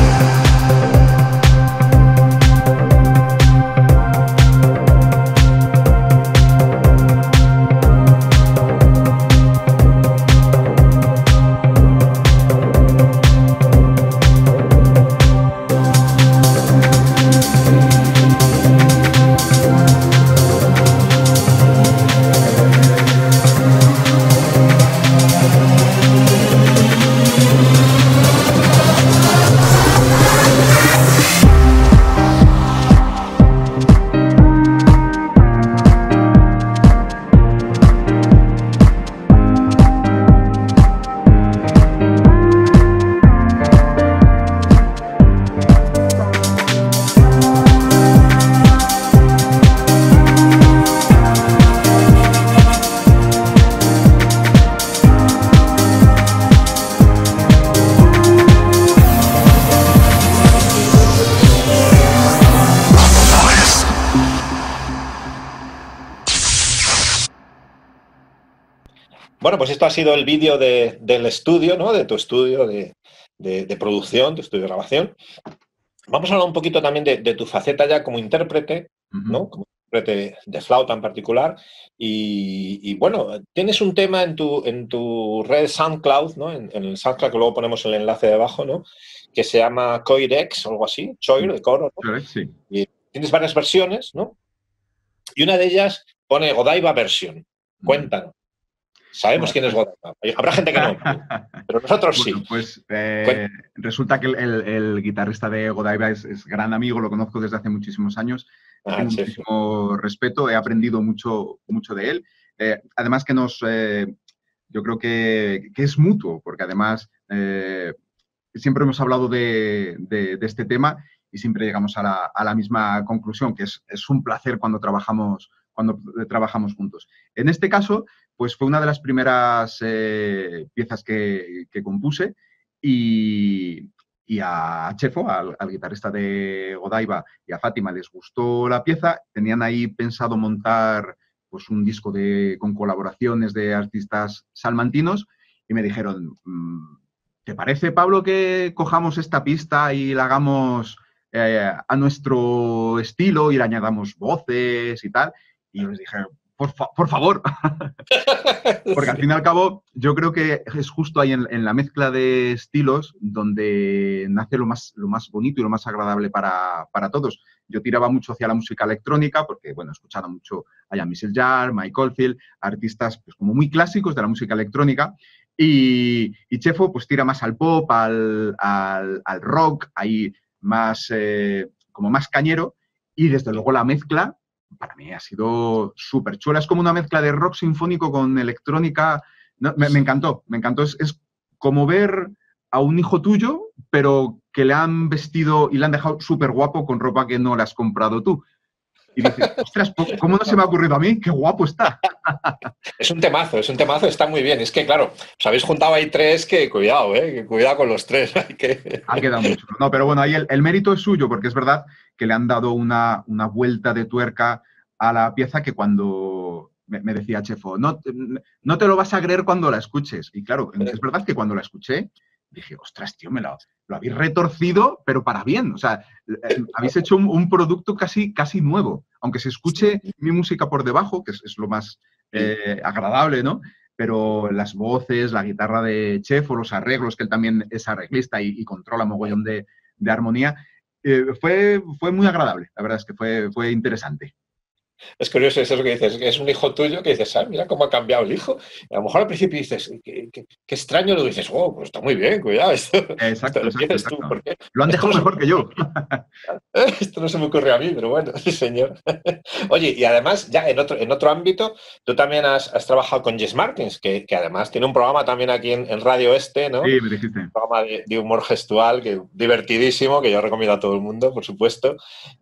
Bueno, pues esto ha sido el vídeo de, del estudio, ¿no? De tu estudio de, de, de producción, tu estudio de grabación. vamos a hablar un poquito también de, de tu faceta ya como intérprete, Ujú. ¿no? Como intérprete de flauta en particular. Y, y, bueno, tienes un tema en tu, en tu red SoundCloud, ¿no? En, en el SoundCloud, que luego ponemos el enlace debajo, ¿no? Que se llama Choirex o algo así, Choir de coro, ¿no? Correcto, sí. Y tienes varias versiones, ¿no? Y una de ellas pone Godiva Version. Cuéntanos. Sabemos Bueno, quién es pues, Godiva. Habrá gente que no, pero nosotros sí. bueno, pues eh, resulta que el, el- el guitarrista de Godiva es, es gran amigo, lo conozco desde hace muchísimos años, le Ah, tengo chef. muchísimo respeto, he aprendido mucho, mucho de él. Eh, además que nos, eh, yo creo que, que es mutuo, porque además eh, siempre hemos hablado de, de- de este tema y siempre llegamos a la, a la misma conclusión, que es, es un placer cuando trabajamos, cuando trabajamos juntos. En este caso, pues fue una de las primeras eh, piezas que, que compuse y, y a Chefo, al, al guitarrista de Godiva, y a Fátima les gustó la pieza. Tenían ahí pensado montar pues, un disco de, con colaboraciones de artistas salmantinos y me dijeron, mmm, ¿te parece, Pablo, que cojamos esta pista y la hagamos eh, a nuestro estilo y le añadamos voces y tal? Y yo les dije, por, fa por favor. Porque al fin y al cabo, yo creo que es justo ahí en, en la mezcla de estilos donde nace lo más, lo más bonito y lo más agradable para, para todos. Yo tiraba mucho hacia la música electrónica porque, bueno, escuchaba mucho a Jean-Michel Jarre, Mike Oldfield, artistas pues, como muy clásicos de la música electrónica. Y, y Chefo pues tira más al pop, al, al, al rock, ahí más, eh, como más cañero. Y desde luego la mezcla para mí ha sido súper chula. Es como una mezcla de rock sinfónico con electrónica. No, me, me encantó, me encantó. Es, es como ver a un hijo tuyo, pero que le han vestido y le han dejado súper guapo con ropa que no le has comprado tú. Y dices, ostras, ¿cómo no se me ha ocurrido a mí? ¡Qué guapo está! Es un temazo, es un temazo, está muy bien. Es que, claro, os habéis juntado ahí tres que, cuidado, ¿eh? Que cuidado con los tres. Hay que... Ha quedado mucho. No, pero bueno, ahí el, el mérito es suyo, porque es verdad que le han dado una, una vuelta de tuerca a la pieza que cuando me, me decía Chefo, no, no te lo vas a creer cuando la escuches. Y claro, es verdad que cuando la escuché, dije, ostras, tío, me lo, lo habéis retorcido, pero para bien. O sea, eh, habéis hecho un, un, producto casi, casi nuevo. Aunque se escuche mi música por debajo, que es, es lo más eh, agradable, ¿no? Pero las voces, la guitarra de Chefo, los arreglos, que él también es arreglista y, y controla mogollón de, de armonía, eh, fue, fue muy agradable. La verdad es que fue, fue interesante. Es curioso eso que dices, que es un hijo tuyo que dices, ah, mira cómo ha cambiado el hijo. Y a lo mejor al principio dices, qué, qué, qué extraño, lo dices, oh, pues está muy bien, cuidado, esto, Exacto, esto lo exacto, dices tú, exacto. porque Lo han esto dejado no mejor que yo. Esto no se me ocurre a mí, pero bueno, sí, señor. Oye, y además, ya en otro, en otro ámbito, tú también has, has trabajado con Jess Martins, que, que además tiene un programa también aquí en, en Radio Este, ¿no? Sí, me dijiste. Un programa de, de humor gestual, que divertidísimo, que yo recomiendo a todo el mundo, por supuesto.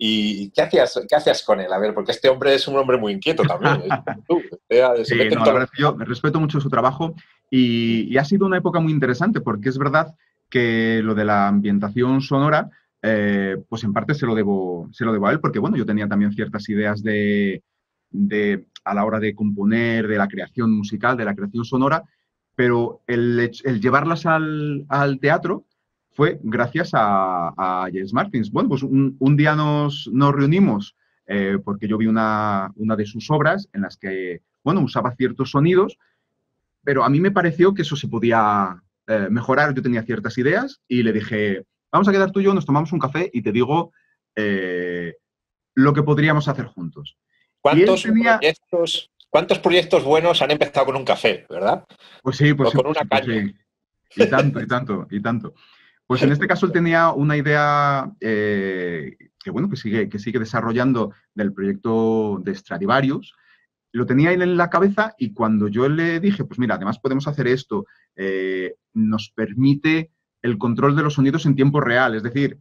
¿Y qué hacías, qué hacías con él? A ver, porque este hombre es un hombre muy inquieto también. Es como tú, se Sí, mete en no, la todo. verdad es que yo respeto mucho su trabajo y, y ha sido una época muy interesante porque es verdad que lo de la ambientación sonora, eh, pues en parte se lo, debo, se lo debo a él, porque bueno, yo tenía también ciertas ideas de, de, a la hora de componer, de la creación musical, de la creación sonora, pero el, el llevarlas al, al teatro fue gracias a, a James Martins. Bueno, pues un, un día nos, nos reunimos eh, porque yo vi una, una de sus obras en las que, bueno, usaba ciertos sonidos, pero a mí me pareció que eso se podía eh, mejorar. Yo tenía ciertas ideas y le dije, vamos a quedar tú y yo, nos tomamos un café y te digo eh, lo que podríamos hacer juntos. ¿Cuántos, tenía... proyectos, ¿Cuántos proyectos buenos han empezado con un café, verdad? Pues sí, pues o sí, con pues una sí, pues caña. sí. Y tanto, y tanto, y tanto. Pues en este caso él tenía una idea eh, que, bueno, que sigue, que sigue desarrollando del proyecto de Stradivarius. Lo tenía él en la cabeza y cuando yo le dije, pues mira, además podemos hacer esto, eh, nos permite el control de los sonidos en tiempo real, es decir,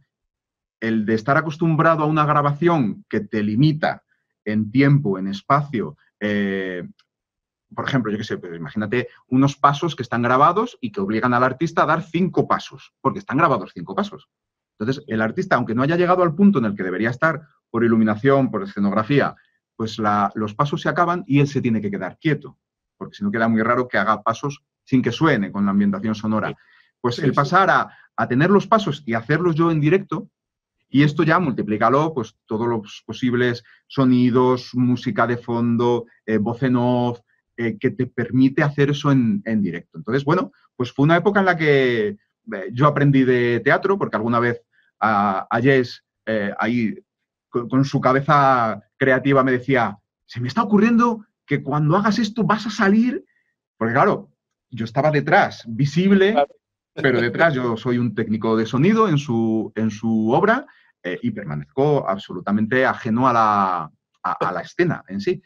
el de estar acostumbrado a una grabación que te limita en tiempo, en espacio, eh, por ejemplo, yo qué sé, pero imagínate unos pasos que están grabados y que obligan al artista a dar cinco pasos, porque están grabados cinco pasos. Entonces, el artista, aunque no haya llegado al punto en el que debería estar por iluminación, por escenografía, pues la, los pasos se acaban y él se tiene que quedar quieto, porque si no queda muy raro que haga pasos sin que suene con la ambientación sonora. Pues Sí, el pasar a, a tener los pasos y hacerlos yo en directo Y esto ya multiplícalo, pues todos los posibles sonidos, música de fondo, eh, voz en off, eh, que te permite hacer eso en, en directo. Entonces, bueno, pues fue una época en la que eh, yo aprendí de teatro, porque alguna vez a, a Jess, eh, ahí con, con su cabeza creativa me decía, se me está ocurriendo que cuando hagas esto vas a salir, porque claro, yo estaba detrás, visible, pero detrás yo soy un técnico de sonido en su, en su obra eh, y permanezco absolutamente ajeno a la, a, a la escena en sí.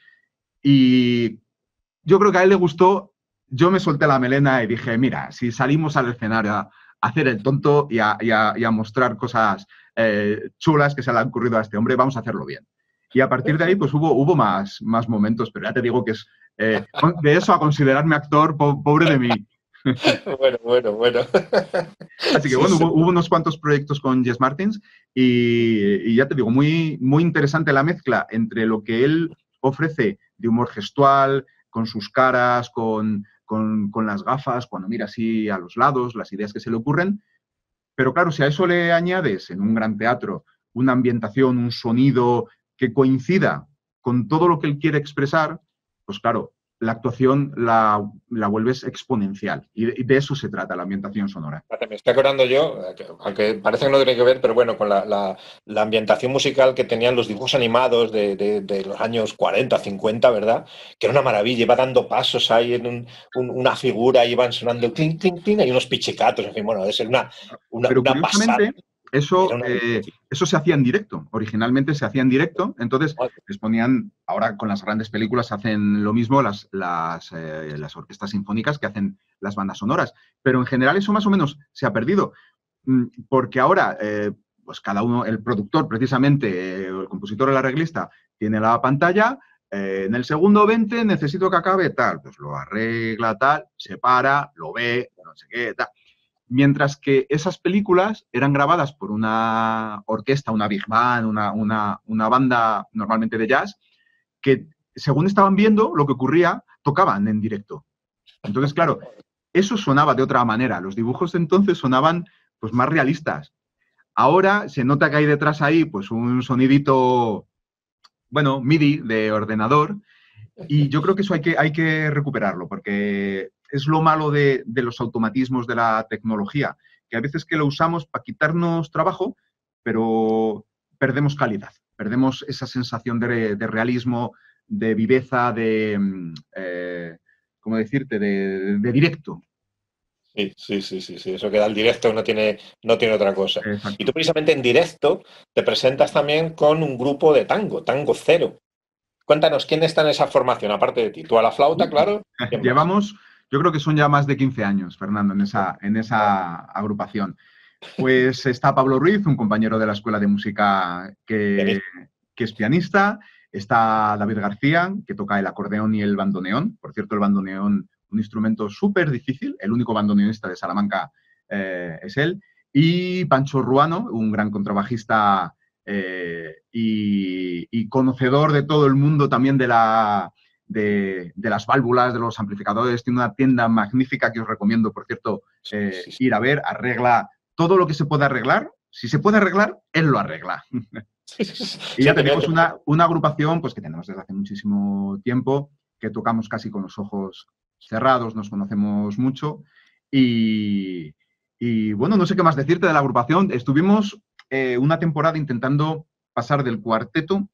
Y yo creo que a él le gustó, yo me solté la melena y dije, mira, si salimos al escenario a, a hacer el tonto y a, y a, y a mostrar cosas eh, chulas que se le han ocurrido a este hombre, vamos a hacerlo bien. Y a partir de ahí, pues hubo, hubo más, más momentos, pero ya te digo que es eh, de eso a considerarme actor, po pobre de mí. Bueno, bueno, bueno. Así que bueno, hubo, hubo unos cuantos proyectos con Jess Martins y, y ya te digo, muy, muy interesante la mezcla entre lo que él ofrece de humor gestual, con sus caras, con, con, con las gafas, cuando mira así a los lados, las ideas que se le ocurren. Pero claro, si a eso le añades en un gran teatro una ambientación, un sonido que coincida con todo lo que él quiere expresar, pues claro, la actuación la, la vuelves exponencial. Y de, y de eso se trata la ambientación sonora. Me estoy acordando yo, aunque parece que no tiene que ver, pero bueno, con la, la, la ambientación musical que tenían los dibujos animados de, de, de los años cuarenta, cincuenta, ¿verdad? Que era una maravilla, iba dando pasos ahí en un, un, una figura, iban sonando clink, clink, clink, y unos pichicatos, en fin, bueno, debe ser una, una, pero una pasada. Eso, eh, eso se hacía en directo, originalmente se hacía en directo, entonces les ponían, ahora con las grandes películas hacen lo mismo las, las, eh, las orquestas sinfónicas que hacen las bandas sonoras, pero en general eso más o menos se ha perdido, porque ahora eh, pues cada uno, el productor precisamente, eh, el compositor o el arreglista, tiene la pantalla, eh, en el segundo veinte necesito que acabe tal, pues lo arregla tal, se para, lo ve, no sé qué, tal. Mientras que esas películas eran grabadas por una orquesta, una big band, una, una, una banda normalmente de jazz, que según estaban viendo lo que ocurría, tocaban en directo. Entonces, claro, eso sonaba de otra manera. Los dibujos de entonces sonaban pues, más realistas. Ahora se nota que hay detrás ahí pues, un sonidito, bueno, MIDI de ordenador, y yo creo que eso hay que, hay que recuperarlo, porque es lo malo de, de los automatismos de la tecnología, que a veces que lo usamos para quitarnos trabajo, pero perdemos calidad, perdemos esa sensación de, de realismo, de viveza, de, eh, ¿cómo decirte?, de, de directo. Sí, sí, sí, sí, sí, eso que da el directo no tiene, no tiene otra cosa. Exacto. Y tú precisamente en directo te presentas también con un grupo de tango, Tango Cero. Cuéntanos, ¿quién está en esa formación, aparte de ti? Tú a la flauta, claro. Llevamos, yo creo que son ya más de quince años, Fernando, en esa, en esa agrupación. Pues está Pablo Ruiz, un compañero de la Escuela de Música que, que es pianista. Está David García, que toca el acordeón y el bandoneón. Por cierto, el bandoneón, un instrumento súper difícil. El único bandoneonista de Salamanca eh, es él. Y Pancho Ruano, un gran contrabajista Eh, y, y conocedor de todo el mundo también de, la, de, de las válvulas, de los amplificadores. Tiene una tienda magnífica que os recomiendo, por cierto, eh, sí, sí, sí. ir a ver. Arregla todo lo que se puede arreglar. Si se puede arreglar, él lo arregla. Y ya tenemos una, una agrupación pues, que tenemos desde hace muchísimo tiempo, que tocamos casi con los ojos cerrados, nos conocemos mucho. Y, y bueno, no sé qué más decirte de la agrupación. Estuvimos Eh, una temporada intentando pasar del cuarteto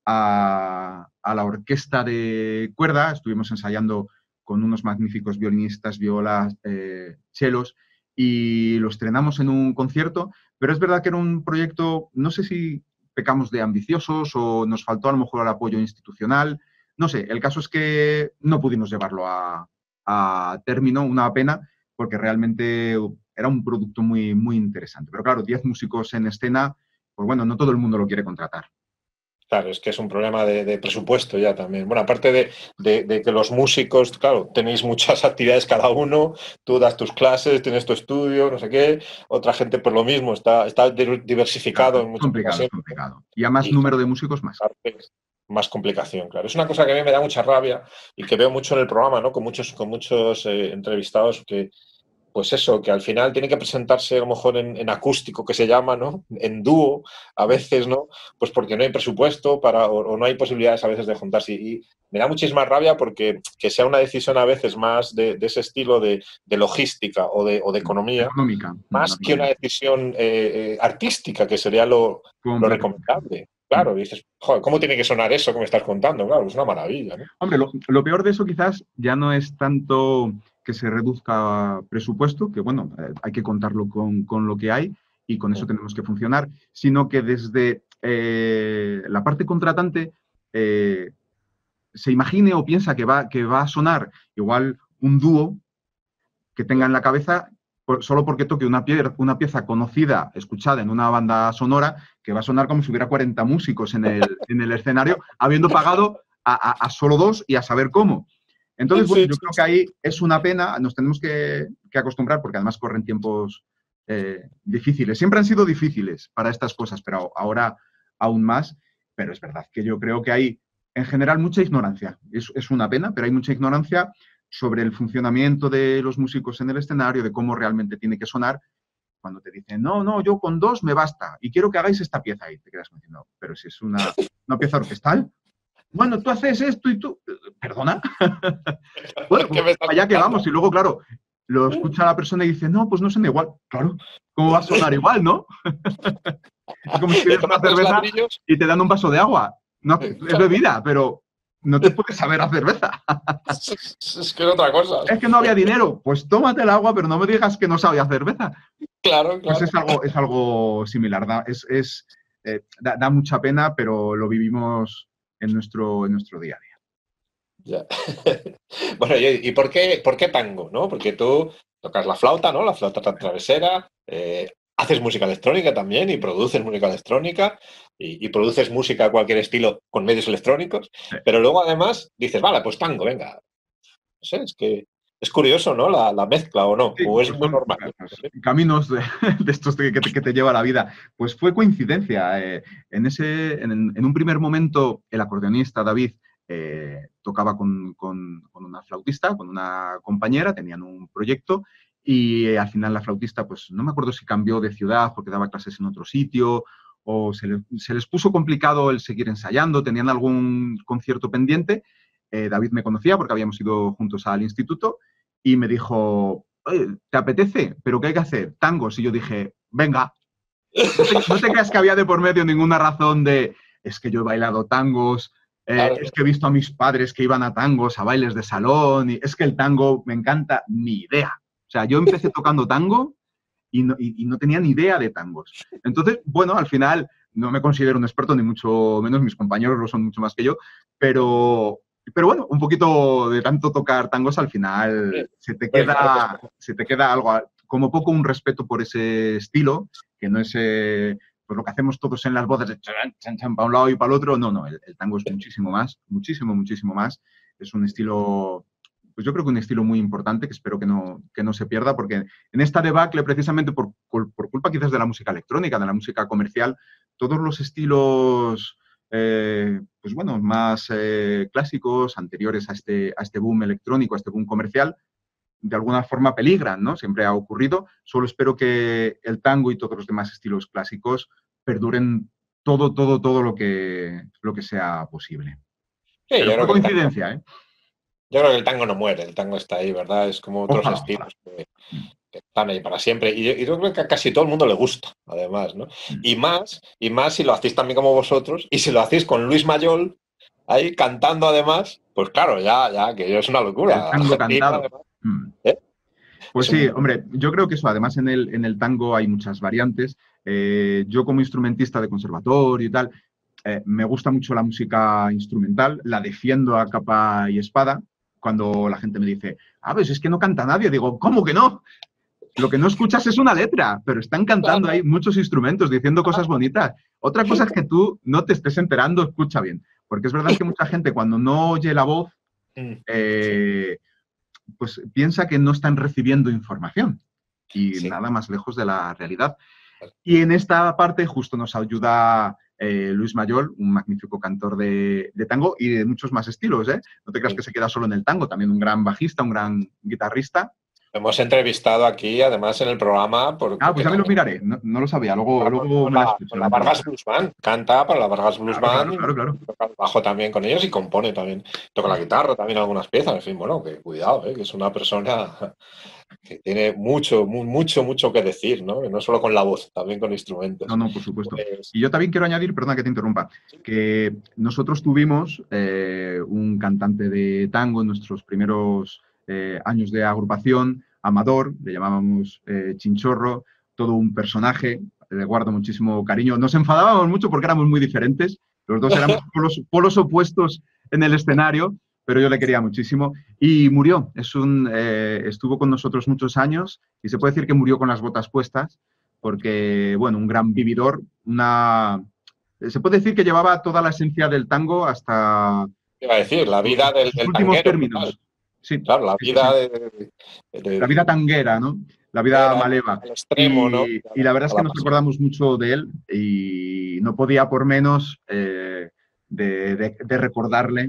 a, a la orquesta de cuerda. Estuvimos ensayando con unos magníficos violinistas, violas, eh, chelos, y lo estrenamos en un concierto, pero es verdad que era un proyecto, no sé si pecamos de ambiciosos o nos faltó a lo mejor el apoyo institucional, no sé, el caso es que no pudimos llevarlo a, a término, una pena, porque realmente era un producto muy, muy interesante. Pero claro, diez músicos en escena, pues bueno, no todo el mundo lo quiere contratar. Claro, es que es un problema de, de presupuesto ya también. Bueno, aparte de, de, de que los músicos, claro, tenéis muchas actividades cada uno, tú das tus clases, tienes tu estudio, no sé qué, otra gente por lo mismo, está, está diversificado. Claro, en muchas complicado, ocasiones. Es complicado. Y a más y número de músicos, más. Más complicación, claro. Es una cosa que a mí me da mucha rabia y que veo mucho en el programa, ¿no? Con muchos, con muchos eh, entrevistados que pues eso, que al final tiene que presentarse a lo mejor en, en acústico, que se llama, ¿no? En dúo, a veces, ¿no? Pues porque no hay presupuesto para, o, o no hay posibilidades a veces de juntarse. Y me da muchísima rabia porque que sea una decisión a veces más de, de ese estilo de, de logística o de, o de economía, Económica. más que una decisión eh, eh, artística, que sería lo, lo recomendable. Claro, dices, joder, ¿cómo tiene que sonar eso que me estás contando? Claro, es una maravilla, ¿no? Hombre, lo, lo peor de eso quizás ya no es tanto que se reduzca presupuesto, que bueno, eh, hay que contarlo con, con lo que hay y con eso tenemos que funcionar, sino que desde eh, la parte contratante eh, se imagine o piensa que va, que va a sonar igual un dúo que tenga en la cabeza por, solo porque toque una, pie, una pieza conocida, escuchada en una banda sonora, que va a sonar como si hubiera cuarenta músicos en el, en el escenario, habiendo pagado a, a, a solo dos y a saber cómo. Entonces, bueno, yo creo que ahí es una pena, nos tenemos que, que acostumbrar, porque además corren tiempos eh, difíciles. Siempre han sido difíciles para estas cosas, pero ahora aún más. Pero es verdad que yo creo que hay, en general, mucha ignorancia. Es, es una pena, pero hay mucha ignorancia sobre el funcionamiento de los músicos en el escenario, de cómo realmente tiene que sonar. Cuando te dicen, no, no, yo con dos me basta y quiero que hagáis esta pieza. Y te quedas diciendo, pero si es una, una pieza orquestal. Bueno, tú haces esto y tú... ¿Perdona? Bueno, pues allá que vamos. Y luego, claro, lo escucha la persona y dice, no, pues no suena igual. Claro, ¿cómo va a sonar igual, no? Es como si pides una cerveza y te dan un vaso de agua. No, es bebida, pero no te puedes saber a cerveza. Es que es otra cosa. Es que no había dinero. Pues tómate el agua, pero no me digas que no sabía a cerveza. Claro, claro. Pues es algo, es algo similar. Da, es, es, eh, da, da mucha pena, pero lo vivimos en nuestro, en nuestro día a Ya. día. Bueno, ¿y por qué, por qué tango? ¿No? Porque tú tocas la flauta, ¿no? La flauta travesera, eh, haces música electrónica también y produces música electrónica y, y produces música de cualquier estilo con medios electrónicos, sí. Pero luego además dices, vale, pues tango, venga. No sé, es que es curioso, ¿no? La, la mezcla, ¿o no? Sí, o es pues muy normal. Caminos de, de estos que te, que te lleva la vida. Pues fue coincidencia. Eh, en, ese, en, en un primer momento, el acordeonista David eh, tocaba con, con, con una flautista, con una compañera, tenían un proyecto y eh, al final la flautista, pues no me acuerdo si cambió de ciudad porque daba clases en otro sitio o se, le, se les puso complicado el seguir ensayando, tenían algún concierto pendiente. Eh, David me conocía porque habíamos ido juntos al instituto y me dijo, ¿te apetece? ¿Pero qué hay que hacer? Tangos. Y yo dije, venga. No te, no te creas que había de por medio ninguna razón de, es que yo he bailado tangos, eh, claro. Es que he visto a mis padres que iban a tangos, a bailes de salón, y es que el tango me encanta, ni idea. O sea, yo empecé tocando tango y no, y, y no tenía ni idea de tangos. Entonces, bueno, al final no me considero un experto, ni mucho menos, mis compañeros lo son mucho más que yo, pero... Pero bueno, un poquito de tanto tocar tangos, al final se te queda, se te queda algo, como poco un respeto por ese estilo, que no es eh, pues lo que hacemos todos en las bodas de chan, chan, chan, para un lado y para el otro. No, no, el, el tango es muchísimo más, muchísimo, muchísimo más. Es un estilo, pues yo creo que un estilo muy importante que espero que no, que no se pierda, porque en esta debacle, precisamente por, por culpa quizás de la música electrónica, de la música comercial, todos los estilos... Eh, pues bueno, más eh, clásicos, anteriores a este, a este boom electrónico, a este boom comercial, de alguna forma peligran, ¿no? Siempre ha ocurrido. Solo espero que el tango y todos los demás estilos clásicos perduren todo, todo, todo lo que, lo que sea posible. Sí, Pero yo por creo coincidencia, que el tango, ¿eh? Yo creo que el tango no muere, el tango está ahí, ¿verdad? Es como otros Ojalá, estilos ojalá. que, que están ahí para siempre. Y yo, y yo creo que a casi todo el mundo le gusta, además, ¿no? Y más, y más si lo hacéis también como vosotros, y si lo hacéis con Luis Mayol, ahí cantando además, pues claro, ya, ya, que es una locura. El tango Argentina, cantado. además, ¿eh? Pues Es sí, un... hombre, yo creo que eso, además en el, en el tango hay muchas variantes. Eh, yo como instrumentista de conservatorio y tal, eh, me gusta mucho la música instrumental, la defiendo a capa y espada. Cuando la gente me dice, ah, pues es que no canta nadie, digo, ¿cómo que no? Lo que no escuchas es una letra, pero están cantando ahí muchos instrumentos diciendo cosas bonitas. Otra cosa es que tú no te estés enterando, escucha bien. Porque es verdad que mucha gente cuando no oye la voz, eh, pues piensa que no están recibiendo información. Y sí. Nada más lejos de la realidad. Y en esta parte justo nos ayuda eh, Luis Mayol, un magnífico cantor de, de tango y de muchos más estilos, ¿eh? No te creas que se queda solo en el tango, también un gran bajista, un gran guitarrista. hemos entrevistado aquí, además, en el programa. Porque, ah, pues ya me lo miraré. No, no lo sabía. Luego, luego con me la, la escucho. con la Vargas Blues Band. Canta para la Vargas Blues Claro, Band. claro, claro, claro. Toca el bajo también con ellos y compone también. Toca la guitarra también algunas piezas. En fin, bueno, que cuidado, ¿eh? Que es una persona que tiene mucho, mu- mucho, mucho que decir, ¿no? Que no solo con la voz, también con instrumentos. No, no, por supuesto. Pues, Y yo también quiero añadir, perdona que te interrumpa, que nosotros tuvimos eh, un cantante de tango en nuestros primeros eh, años de agrupación, Amador, le llamábamos eh, Chinchorro, todo un personaje, le guardo muchísimo cariño. Nos enfadábamos mucho porque éramos muy diferentes, los dos éramos polos, polos opuestos en el escenario, pero yo le quería muchísimo. Y murió, es un, eh, estuvo con nosotros muchos años y se puede decir que murió con las botas puestas, porque, bueno, un gran vividor, una... Se puede decir que llevaba toda la esencia del tango hasta... ¿qué iba a decir? La vida del, sus del últimos tanguero. términos. Total. Sí, Claro, la sí, sí, vida sí. de, de- La vida tanguera, ¿no? La vida Era maleva. al extremo, y, ¿no? y la verdad es A que la nos pasión. acordamos mucho de él y no podía por menos eh, de, de- de recordarle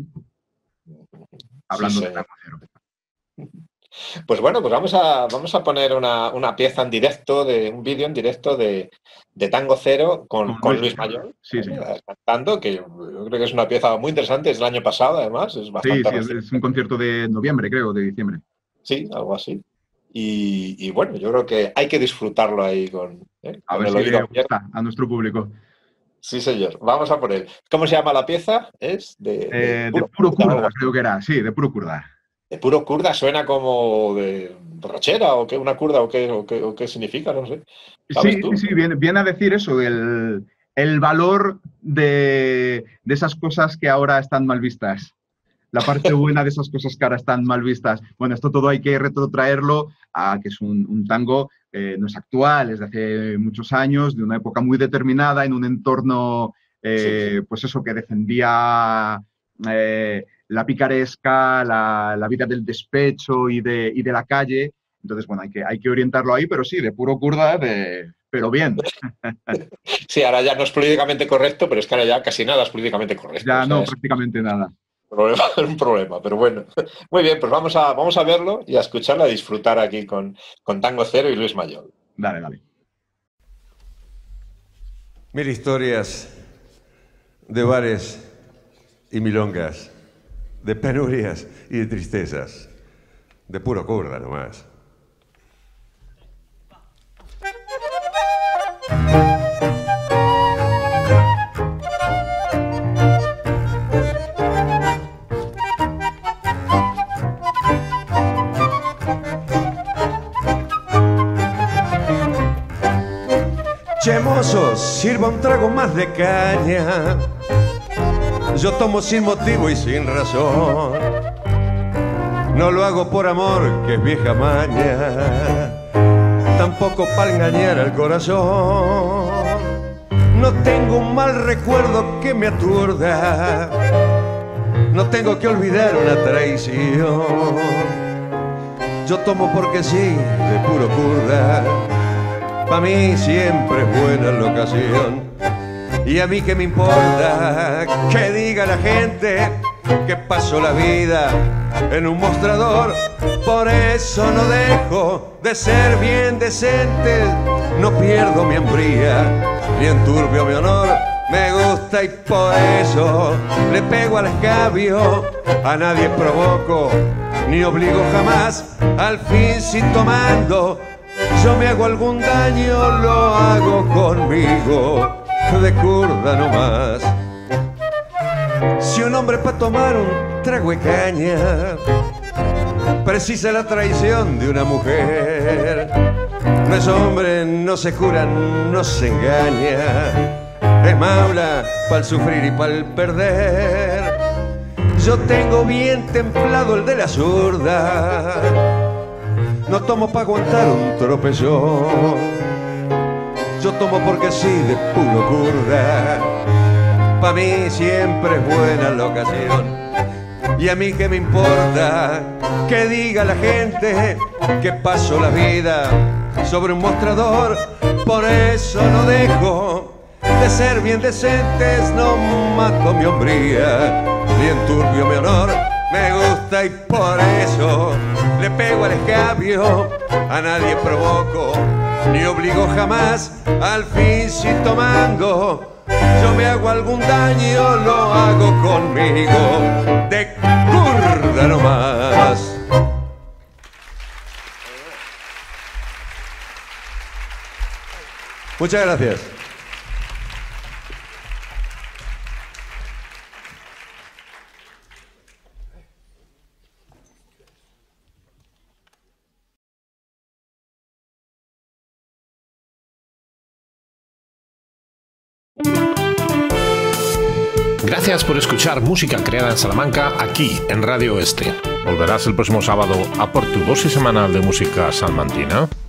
hablando Sí, de señor. tango. Pues bueno, pues vamos a, vamos a poner una, una pieza en directo, de un vídeo en directo de, de Tango Cero con, Con con Luis Luis Mayol. Mayol, Sí, ¿vale? señor. Cantando, que yo, yo creo que es una pieza muy interesante, es del año pasado además, es Sí, bastante sí, es, reciente. es un concierto de noviembre, creo, de diciembre. Sí, algo así. Y, y bueno, yo creo que hay que disfrutarlo ahí con, ¿eh? A con ver el si oído le abierto. gusta a nuestro público. Sí, señor. Vamos a por él. ¿Cómo se llama la pieza? Es de, de Eh, de puro, puro kurda, algo kurda, así. creo que era. Sí, de puro kurda. De puro kurda suena como de borrachera o qué, una kurda o qué, o qué, o qué significa, no sé. ¿Sabes Sí, tú? sí, sí, viene, viene a decir eso, el, el valor de, de esas cosas que ahora están mal vistas. La parte buena de esas cosas que ahora están mal vistas. Bueno, esto todo hay que retrotraerlo a que es un, un tango, eh, no es actual, es de hace muchos años, de una época muy determinada, en un entorno, eh, Sí, sí. pues eso, que defendía eh, la picaresca, la, la vida del despecho y de, y de la calle. Entonces, bueno, hay que, hay que orientarlo ahí, pero sí, de puro kurda, de, pero bien. Sí, ahora ya no es políticamente correcto, pero es que ahora ya casi nada es políticamente correcto. Ya O sea, no, es prácticamente nada. un problema, es un problema, pero bueno. Muy bien, pues vamos a, vamos a verlo y a escucharlo, a disfrutar aquí con, con Tango Cero y Luis Mayol. Dale, dale. Mil historias de bares y milongas, de penurias y de tristezas, de puro kurda nomás. Che, mozo, sirva un trago más de caña. Yo tomo sin motivo y sin razón. No lo hago por amor, que es vieja maña, tampoco para engañar al corazón. No tengo un mal recuerdo que me aturda, no tengo que olvidar una traición. Yo tomo porque sí, de puro kurda. Pa' mí siempre es buena la ocasión. Y a mí que me importa que diga la gente que paso la vida en un mostrador. Por eso no dejo de ser bien decente, no pierdo mi hombría ni enturbio mi honor. Me gusta y por eso le pego al escabio, a nadie provoco ni obligo jamás. Al fin si tomando yo me hago algún daño, lo hago conmigo, de kurda nomás. Si un hombre para tomar un trago de caña precisa la traición de una mujer, no es hombre, no se cura, no se engaña, es maula pa'l sufrir y pa'l perder. Yo tengo bien templado el de la zurda, no tomo pa' aguantar un tropezón. Yo tomo porque sí, de puro kurda. Pa' mí siempre es buena la ocasión. Y a mí que me importa que diga la gente que paso la vida sobre un mostrador. Por eso no dejo de ser bien decentes, no mato mi hombría ni enturbio mi honor. Me gusta y por eso le pego al escabio, a nadie provoco, ni obligo jamás al fincito mango. Yo me hago algún daño, lo hago conmigo, de curda nomás. Muchas gracias. Gracias por escuchar música creada en Salamanca aquí en Radio Oeste. ¿Volverás el próximo sábado a por tu dosis semanal de música salmantina?